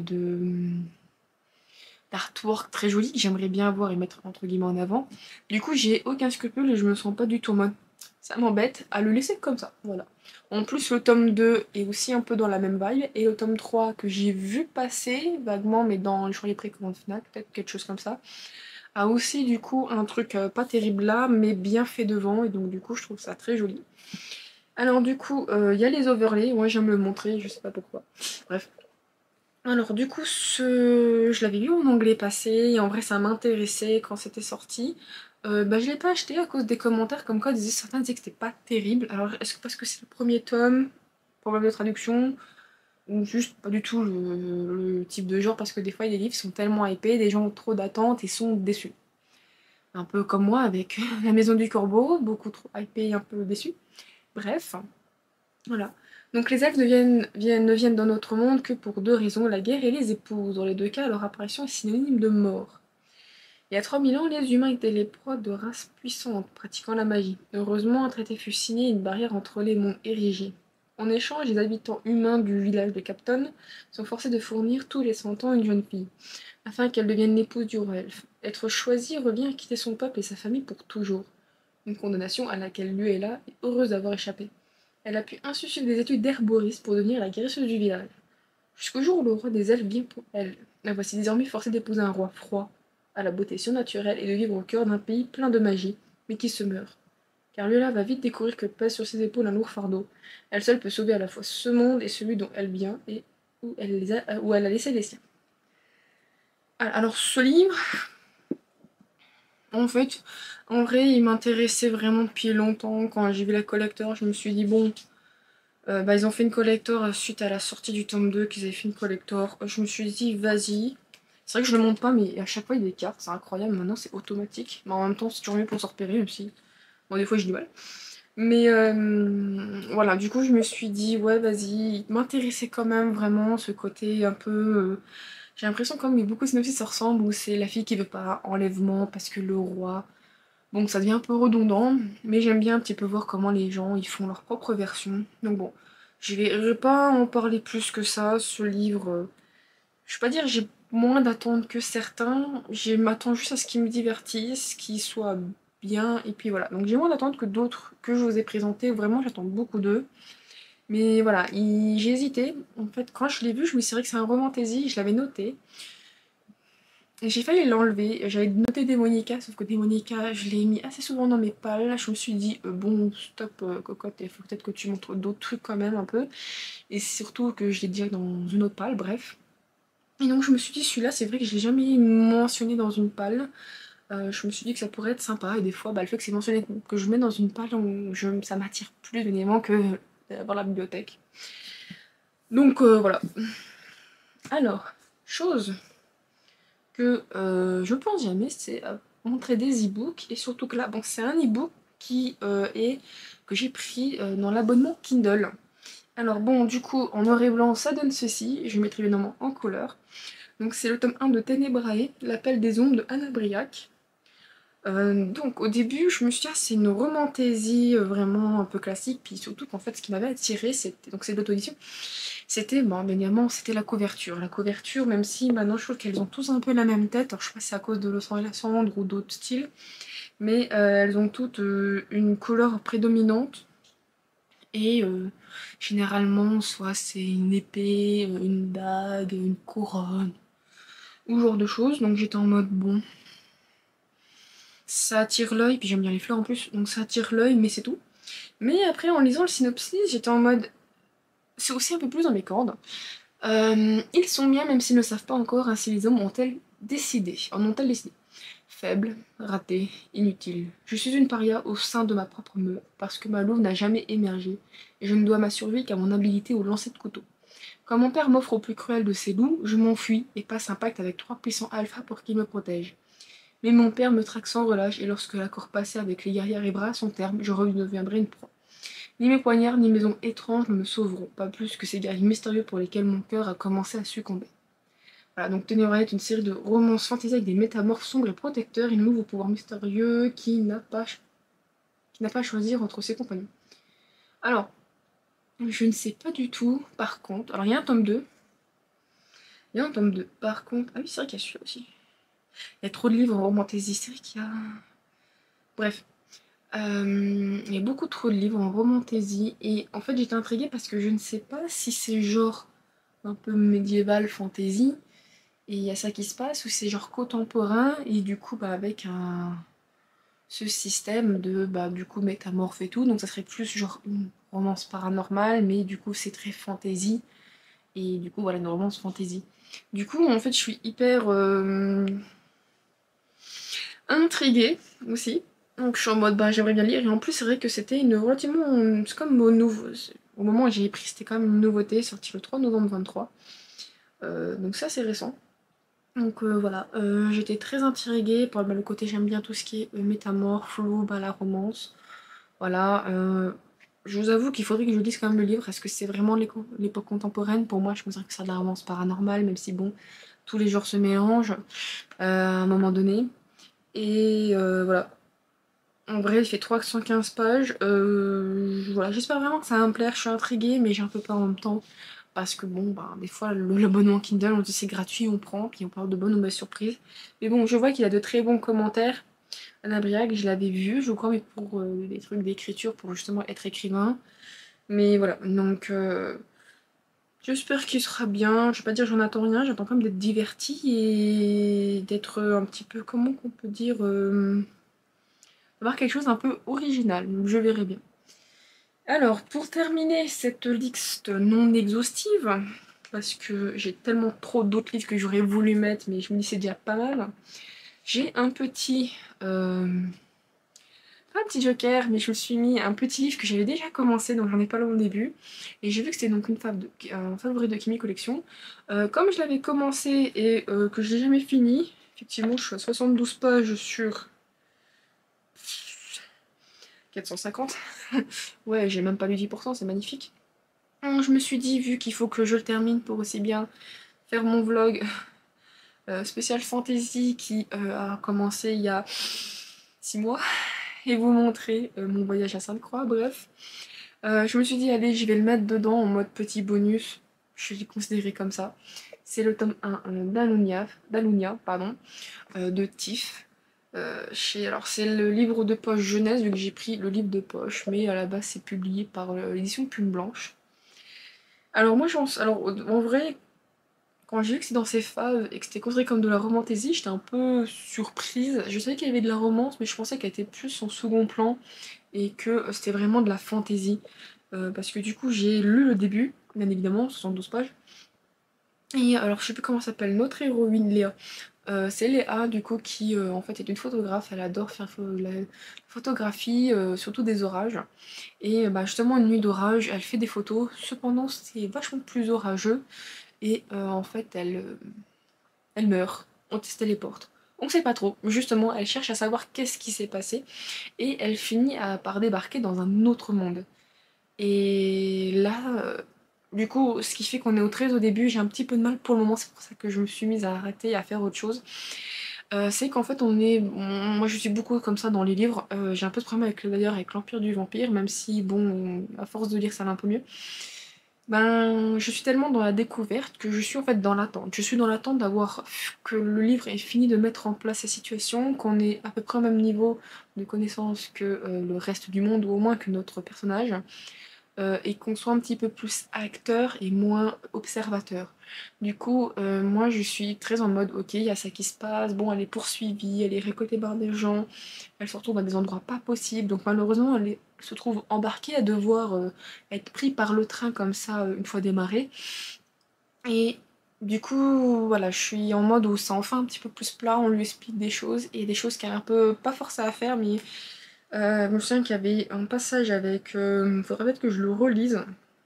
d'artwork très joli que j'aimerais bien avoir et mettre entre guillemets en avant. Du coup, j'ai aucun scrupule et je me sens pas du tout en mode ça m'embête à le laisser comme ça. Voilà. En plus, le tome 2 est aussi un peu dans la même vibe et le tome 3 que j'ai vu passer vaguement, mais dans je crois les précommandes Fnac, peut-être quelque chose comme ça, a aussi du coup un truc pas terrible là, mais bien fait devant et donc du coup, je trouve ça très joli. Alors du coup, il y a les overlays, moi j'aime le montrer, je sais pas pourquoi. Bref. Alors du coup, je l'avais lu en anglais passé, et en vrai ça m'intéressait quand c'était sorti. Je l'ai pas acheté à cause des commentaires comme quoi certains disaient que c'était pas terrible. Alors est-ce que parce que c'est le premier tome, problème de traduction, ou juste pas du tout le type de genre, parce que des fois les livres sont tellement épais, des gens ont trop d'attentes et sont déçus. Un peu comme moi avec La Maison du Corbeau, beaucoup trop hypé et un peu déçu. Bref. Voilà. Donc les elfes ne viennent dans notre monde que pour deux raisons, la guerre et les épouses. Dans les deux cas, leur apparition est synonyme de mort. Il y a 3000 ans, les humains étaient les proies de races puissantes, pratiquant la magie. Heureusement, un traité fut signé et une barrière entre les mondes érigée. En échange, les habitants humains du village de Capton sont forcés de fournir tous les 100 ans une jeune fille, afin qu'elle devienne l'épouse du roi elfe. Être choisie revient à quitter son peuple et sa famille pour toujours. Une condamnation à laquelle Luella est heureuse d'avoir échappé. Elle a pu ainsi suivre des études d'herboriste pour devenir la guérisseuse du village. Jusqu'au jour où le roi des elfes vient pour elle. La voici désormais forcée d'épouser un roi froid, à la beauté surnaturelle, et de vivre au cœur d'un pays plein de magie, mais qui se meurt. Car Liola va vite découvrir que pèse sur ses épaules un lourd fardeau. Elle seule peut sauver à la fois ce monde et celui dont elle vient, et où elle a laissé les siens. Alors ce livre, en fait, en vrai, il m'intéressait vraiment depuis longtemps. Quand j'ai vu la collector, je me suis dit, bon, ils ont fait une collector suite à la sortie du tome 2 qu'ils avaient fait une collector. Je me suis dit, vas-y. C'est vrai que je le montre pas, mais à chaque fois il y a des cartes, c'est incroyable. Maintenant c'est automatique. Mais en même temps, c'est toujours mieux pour se repérer, même si. Bon, des fois j'ai du mal. Mais voilà, du coup, je me suis dit, ouais, vas-y. Il m'intéressait quand même vraiment ce côté un peu. J'ai l'impression, comme il y a beaucoup de synopsis se ressemblent, où c'est la fille qui veut pas enlèvement parce que le roi. Bon, ça devient un peu redondant, mais j'aime bien un petit peu voir comment les gens ils font leur propre version. Donc bon, je vais pas en parler plus que ça. Ce livre, je vais pas dire j'ai moins d'attentes que certains. Je m'attends juste à ce qu'il me divertisse, qu'il soit bien, et puis voilà. Donc j'ai moins d'attentes que d'autres que je vous ai présentés. Vraiment, j'attends beaucoup d'eux. Mais voilà, j'ai hésité. En fait, quand je l'ai vu, je me suis dit que c'est un romantasy, je l'avais noté. J'ai failli l'enlever, j'avais noté Démonica, sauf que Démonica, je l'ai mis assez souvent dans mes pales. Je me suis dit, bon, stop, cocotte, il faut peut-être que tu montres d'autres trucs quand même un peu. Et surtout que je l'ai direct dans une autre palle, bref. Et donc je me suis dit, celui-là, c'est vrai que je l'ai jamais mentionné dans une palle. Je me suis dit que ça pourrait être sympa, et des fois, le fait que c'est mentionné, que je mets dans une palle, ça m'attire plus évidemment que dans la bibliothèque. Donc voilà. Alors, chose que je pense jamais, c'est montrer des e-books, et surtout que là, bon, c'est un e-book que j'ai pris dans l'abonnement Kindle. Alors bon, du coup, en noir et blanc, ça donne ceci, je mettrai évidemment en couleur. Donc c'est le tome 1 de Ténébrae, L'appel des ombres de Anna Briac. Donc au début, je me suis dit, ah, c'est une romantaisie vraiment un peu classique, puis surtout qu'en fait, ce qui m'avait attiré, donc c'est de l'auto-édition, c'était, bon, bien évidemment, c'était la couverture. La couverture, même si maintenant je trouve qu'elles ont tous un peu la même tête, alors je sais pas si c'est à cause de Le sang et la cendre ou d'autres styles, mais elles ont toutes une couleur prédominante, et généralement, soit c'est une épée, une dague, une couronne, ou ce genre de choses, donc j'étais en mode, bon, ça attire l'œil, puis j'aime bien les fleurs en plus, donc ça attire l'œil, mais c'est tout. Mais après, en lisant le synopsis, j'étais en mode, c'est aussi un peu plus dans mes cordes. Ils sont miens même s'ils ne savent pas encore, ainsi les hommes ont-elles décidé, en ont-elles décidé. Faible, raté, inutile. Je suis une paria au sein de ma propre meute, parce que ma louve n'a jamais émergé, et je ne dois ma survie qu'à mon habilité au lancer de couteau. Quand mon père m'offre au plus cruel de ses loups, je m'enfuis et passe un pacte avec 3 puissants alphas pour qu'ils me protègent. Mais mon père me traque sans relâche, et lorsque l'accord passé avec les guerrières et bras à son terme, je redeviendrai une proie. Ni mes poignards, ni mes ongles étranges ne me sauveront, pas plus que ces guerriers mystérieux pour lesquels mon cœur a commencé à succomber. Voilà, donc Ténébrae est une série de romances fantaisies avec des métamorphes sombres et protecteurs, et une louve au pouvoir mystérieux qui n'a pas à choisir entre ses compagnons. Alors, je ne sais pas du tout, par contre... Alors, il y a un tome 2. Il y a un tome 2. Par contre... Ah oui, c'est vrai qu'il y a celui-là aussi. Il y a trop de livres en romantasy, c'est vrai qu'il y a... Bref. Il y a beaucoup trop de livres en romantasy. Et en fait, j'étais intriguée parce que je ne sais pas si c'est genre un peu médiéval, fantasy. Et il y a ça qui se passe, ou c'est genre contemporain. Et du coup, bah, avec ce système de, bah, du coup, métamorphe et tout. Donc ça serait plus genre une romance paranormale, mais du coup, c'est très fantasy. Et du coup, voilà, une romance fantasy. Du coup, en fait, je suis hyper intriguée aussi. Donc je suis en mode, bah j'aimerais bien lire. Et en plus, c'est vrai que c'était une relativement... C'est comme au nouveau... Au moment où j'ai pris, c'était quand même une nouveauté, sortie le 3 novembre 23. Donc ça, c'est récent. Donc voilà, j'étais très intriguée par bah, le côté j'aime bien tout ce qui est métamorphe, loup, bah, la romance. Voilà, je vous avoue qu'il faudrait que je lise quand même le livre. Est-ce que c'est vraiment l'époque contemporaine? Pour moi, je considère que c'est de la romance paranormale, même si bon, tous les genres se mélangent à un moment donné. Et voilà. En vrai, il fait 315 pages. Voilà, j'espère vraiment que ça va me plaire. Je suis intriguée, mais j'ai un peu peur en même temps. Parce que bon, bah, des fois, l'abonnement Kindle, on dit c'est gratuit, on prend, puis on parle de bonnes ou mauvaises surprises. Mais bon, je vois qu'il a de très bons commentaires. Anna Briac, je l'avais vu, je crois, mais pour des trucs d'écriture, pour justement être écrivain. Mais voilà, donc j'espère qu'il sera bien. Je vais pas dire j'en attends rien, j'attends quand même d'être divertie et d'être un petit peu, comment qu'on peut dire, d'avoir quelque chose d'un peu original. Donc je verrai bien. Alors, pour terminer cette liste non exhaustive, parce que j'ai tellement trop d'autres livres que j'aurais voulu mettre, mais je me dis c'est déjà pas mal, j'ai un petit... pas un petit joker, mais je me suis mis un petit livre que j'avais déjà commencé, donc j'en ai pas lu au début, et j'ai vu que c'était donc un favori de Kimi Collection. Comme je l'avais commencé et que je l'ai jamais fini, effectivement je suis à 72 pages sur 450, ouais j'ai même pas lu 10%, c'est magnifique. Je me suis dit, vu qu'il faut que je le termine pour aussi bien faire mon vlog spécial fantasy qui a commencé il y a 6 mois et vous montrer mon voyage à Sainte-Croix, bref. Je me suis dit, allez, je vais le mettre dedans en mode petit bonus, je l'ai considéré comme ça. C'est le tome 1 d'Alunia, pardon, de Tiff. Alors c'est le livre de poche jeunesse, vu que j'ai pris le livre de poche, mais à la base c'est publié par l'édition Plume Blanche. Alors moi, en vrai, quand j'ai vu que c'est dans ces phases et que c'était considéré comme de la romantasy, j'étais un peu surprise. Je savais qu'il y avait de la romance, mais je pensais qu'elle était plus en second plan et que c'était vraiment de la fantasy. Parce que du coup, j'ai lu le début, bien évidemment, 72 pages. Et alors, je sais plus comment s'appelle notre héroïne, Léa. C'est Léa, du coup, qui en fait est une photographe. Elle adore faire la photographie, surtout des orages. Et bah, justement, une nuit d'orage, elle fait des photos. Cependant, c'est vachement plus orageux. Et en fait, elle meurt. On se téléporte. On sait pas trop. Justement, elle cherche à savoir qu'est-ce qui s'est passé. Et elle finit par débarquer dans un autre monde. Et là, du coup, ce qui fait qu'on est au 13 au début, j'ai un petit peu de mal pour le moment. C'est pour ça que je me suis mise à arrêter, à faire autre chose. C'est qu'en fait, moi, je suis beaucoup comme ça dans les livres. J'ai un peu de problème d'ailleurs avec l'Empire du Vampire, même si, bon, à force de lire, ça va un peu mieux. Ben, je suis tellement dans la découverte que je suis en fait dans l'attente. Je suis dans l'attente d'avoir que le livre ait fini de mettre en place sa situation, qu'on ait à peu près au même niveau de connaissance que le reste du monde, ou au moins que notre personnage, et qu'on soit un petit peu plus acteur et moins observateur. Du coup, moi je suis très en mode, ok, il y a ça qui se passe, bon, elle est poursuivie, elle est récoltée par des gens, elle se retrouve à des endroits pas possibles, donc malheureusement se trouve embarquée à devoir être pris par le train comme ça une fois démarré. Et du coup, voilà, je suis en mode où c'est enfin un petit peu plus plat, on lui explique des choses, et des choses qu'elle est un peu pas forcée à faire, mais je me souviens qu'il y avait un passage avec... faudrait peut-être que je le relise.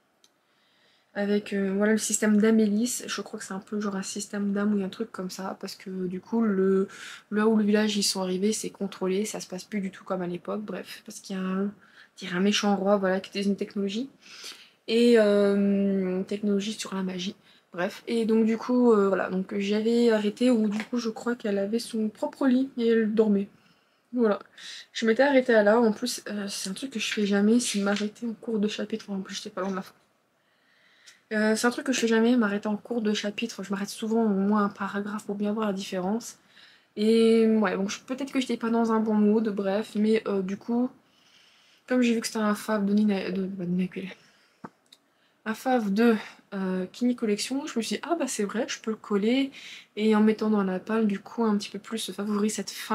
Avec voilà, le système d'Amélis. Je crois que c'est un peu genre un système d'âme ou un truc comme ça. Parce que du coup, là où le village ils sont arrivés, c'est contrôlé. Ça se passe plus du tout comme à l'époque. Bref, parce qu'il y a un méchant roi voilà, qui utilise une technologie. Et une technologie sur la magie. Bref, et donc du coup, voilà, donc j'avais arrêté où du coup je crois qu'elle avait son propre lit et elle dormait. Voilà. Je m'étais arrêtée à là. En plus, c'est un truc que je fais jamais, c'est m'arrêter en cours de chapitre. En plus, j'étais pas loin de la fin. C'est un truc que je fais jamais, m'arrêter en cours de chapitre. Je m'arrête souvent au moins un paragraphe pour bien voir la différence. Et ouais, bon, peut-être que j'étais pas dans un bon mood, bref. Mais du coup, comme j'ai vu que c'était un fave de Nina... de Nina Quil, un fave de Kini Collection, je me suis dit, ah bah c'est vrai, je peux le coller. Et en mettant dans la palle, du coup, un petit peu plus favoriser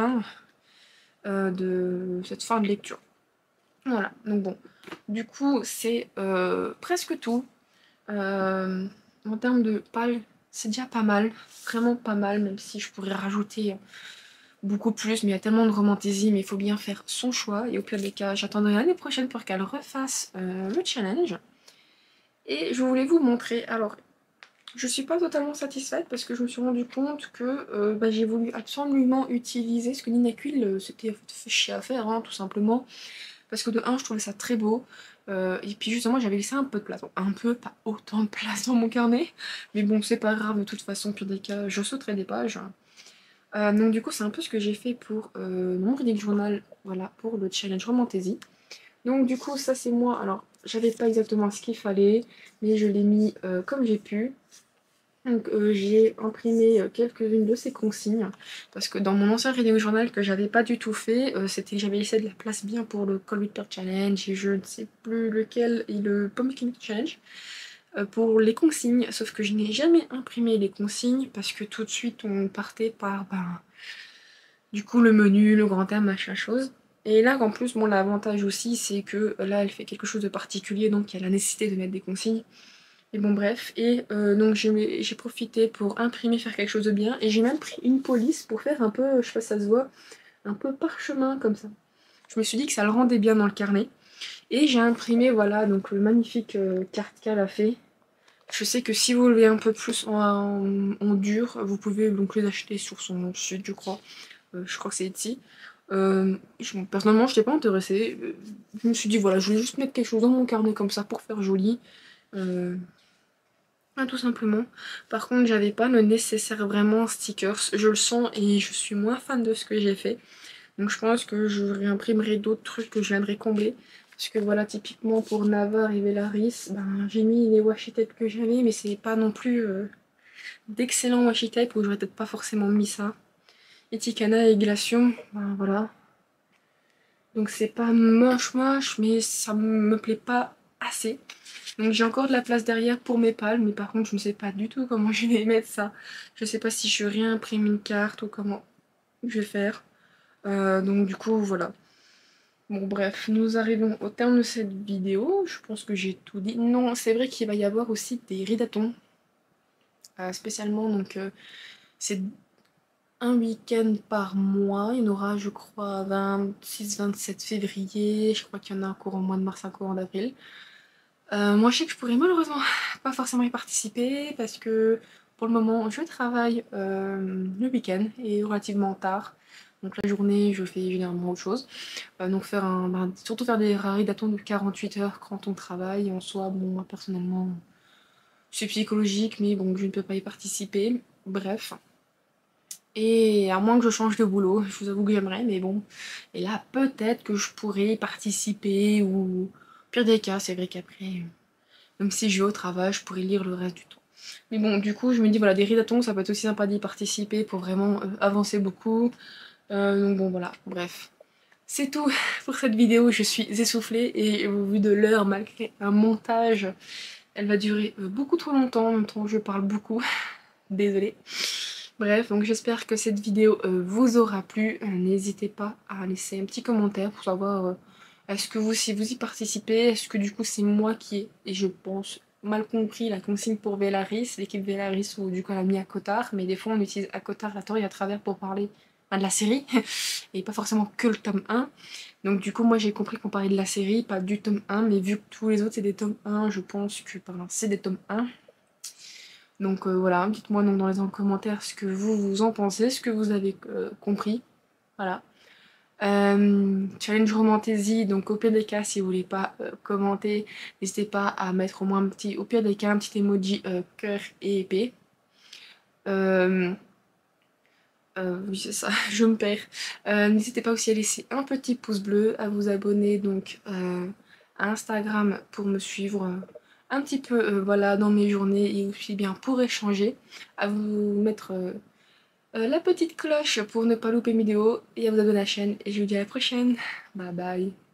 cette fin de lecture. Voilà, donc bon. Du coup, c'est presque tout. En termes de palle, c'est déjà pas mal. Vraiment pas mal, même si je pourrais rajouter beaucoup plus. Mais il y a tellement de romantaisie, mais il faut bien faire son choix. Et au pire des cas, j'attendrai l'année prochaine pour qu'elle refasse le challenge. Et je voulais vous montrer. Alors, je suis pas totalement satisfaite parce que je me suis rendu compte que j'ai voulu absolument utiliser ce que Nina Quill s'était fait chier à faire, hein, tout simplement. Parce que de un, je trouvais ça très beau. Et puis justement, j'avais laissé un peu de place. Bon, un peu, pas autant de place dans mon carnet. Mais bon, c'est pas grave, de toute façon, au pire des cas, je sauterai des pages. Donc du coup, c'est un peu ce que j'ai fait pour mon reading journal, voilà, pour le challenge Romantaisie. Donc du coup, ça c'est moi. Alors, j'avais pas exactement ce qu'il fallait, mais je l'ai mis comme j'ai pu. Donc j'ai imprimé quelques-unes de ces consignes parce que dans mon ancien reading journal que j'avais pas du tout fait, c'était que j'avais laissé de la place bien pour le Cold Winter Challenge et je ne sais plus lequel et le Pumpkin Challenge pour les consignes, sauf que je n'ai jamais imprimé les consignes parce que tout de suite on partait par du coup le menu, le grand thème, machin chose. Et là en plus bon l'avantage aussi c'est que là elle fait quelque chose de particulier donc il y a la nécessité de mettre des consignes. Et bon bref, et donc j'ai profité pour imprimer, faire quelque chose de bien, et j'ai même pris une police pour faire un peu, je sais pas si ça se voit, un peu parchemin comme ça. Je me suis dit que ça le rendait bien dans le carnet. Et j'ai imprimé, voilà, donc le magnifique carte qu'elle a fait. Je sais que si vous le voulez un peu plus en dur, vous pouvez donc les acheter sur son site, je crois. Je crois que c'est Etsy. Personnellement, je n'étais pas intéressée. Je me suis dit, voilà, je voulais juste mettre quelque chose dans mon carnet comme ça pour faire joli. Euh, tout simplement. Par contre, j'avais pas le nécessaire vraiment stickers. Je le sens et je suis moins fan de ce que j'ai fait. Donc je pense que je réimprimerai d'autres trucs que je viendrai combler. Parce que voilà, typiquement pour Navarre et Velaris, ben, j'ai mis les washi tape que j'avais, mais c'est pas non plus d'excellents washi tape où j'aurais peut-être pas forcément mis ça. Et Tikana et Glacium, ben voilà. Donc c'est pas moche moche, mais ça me plaît pas assez. Donc j'ai encore de la place derrière pour mes palmes, mais par contre je ne sais pas du tout comment je vais mettre ça. Je sais pas si je réimprime une carte ou comment je vais faire. Donc du coup voilà. Bon bref, nous arrivons au terme de cette vidéo. Je pense que j'ai tout dit. Non, c'est vrai qu'il va y avoir aussi des ridatons. Spécialement, donc c'est un week-end par mois. Il y en aura, je crois, 26-27 février. Je crois qu'il y en a encore au mois de mars, encore en avril. Moi, je sais que je pourrais malheureusement pas forcément y participer parce que pour le moment, je travaille le week-end et relativement tard. Donc la journée, je fais généralement autre chose. Donc surtout faire des raridats de 48 heures quand on travaille. En soi, bon, moi personnellement, c'est psychologique, mais bon, je ne peux pas y participer. Bref. Et à moins que je change de boulot, je vous avoue que j'aimerais, mais bon. Et là, peut-être que je pourrais y participer ou pire des cas, c'est vrai qu'après. Même si je vais au travail, je pourrais lire le reste du temps. Mais bon, du coup, je me dis, voilà, des ridatons, ça peut être aussi sympa d'y participer pour vraiment avancer beaucoup. Donc bon, voilà, bref. C'est tout pour cette vidéo, je suis essoufflée et au vu de l'heure, malgré un montage, elle va durer beaucoup trop longtemps, en même temps je parle beaucoup, désolée. Bref, donc j'espère que cette vidéo vous aura plu. N'hésitez pas à laisser un petit commentaire pour savoir est-ce que vous, si vous y participez, est-ce que du coup c'est moi qui ai, et je pense, mal compris la consigne pour Velaris, l'équipe Velaris ou du coup on a mis à Cotard, mais des fois on utilise à Cotard à tort et à travers pour parler de la série, et pas forcément que le tome 1. Donc du coup moi j'ai compris qu'on parlait de la série, pas du tome 1, mais vu que tous les autres c'est des tomes 1, je pense que c'est des tomes 1. Donc voilà, dites-moi donc dans les commentaires ce que vous en pensez, ce que vous avez compris. Voilà. Challenge Romantaisie, donc au pire des cas, si vous voulez pas commenter, n'hésitez pas à mettre au moins un petit, au pire des cas, un petit emoji cœur et épée. Oui, c'est ça, je me perds. N'hésitez pas aussi à laisser un petit pouce bleu, à vous abonner donc à Instagram pour me suivre un petit peu voilà, dans mes journées et aussi bien pour échanger, à vous mettre la petite cloche pour ne pas louper mes vidéos et à vous abonner à la chaîne. Et je vous dis à la prochaine. Bye bye.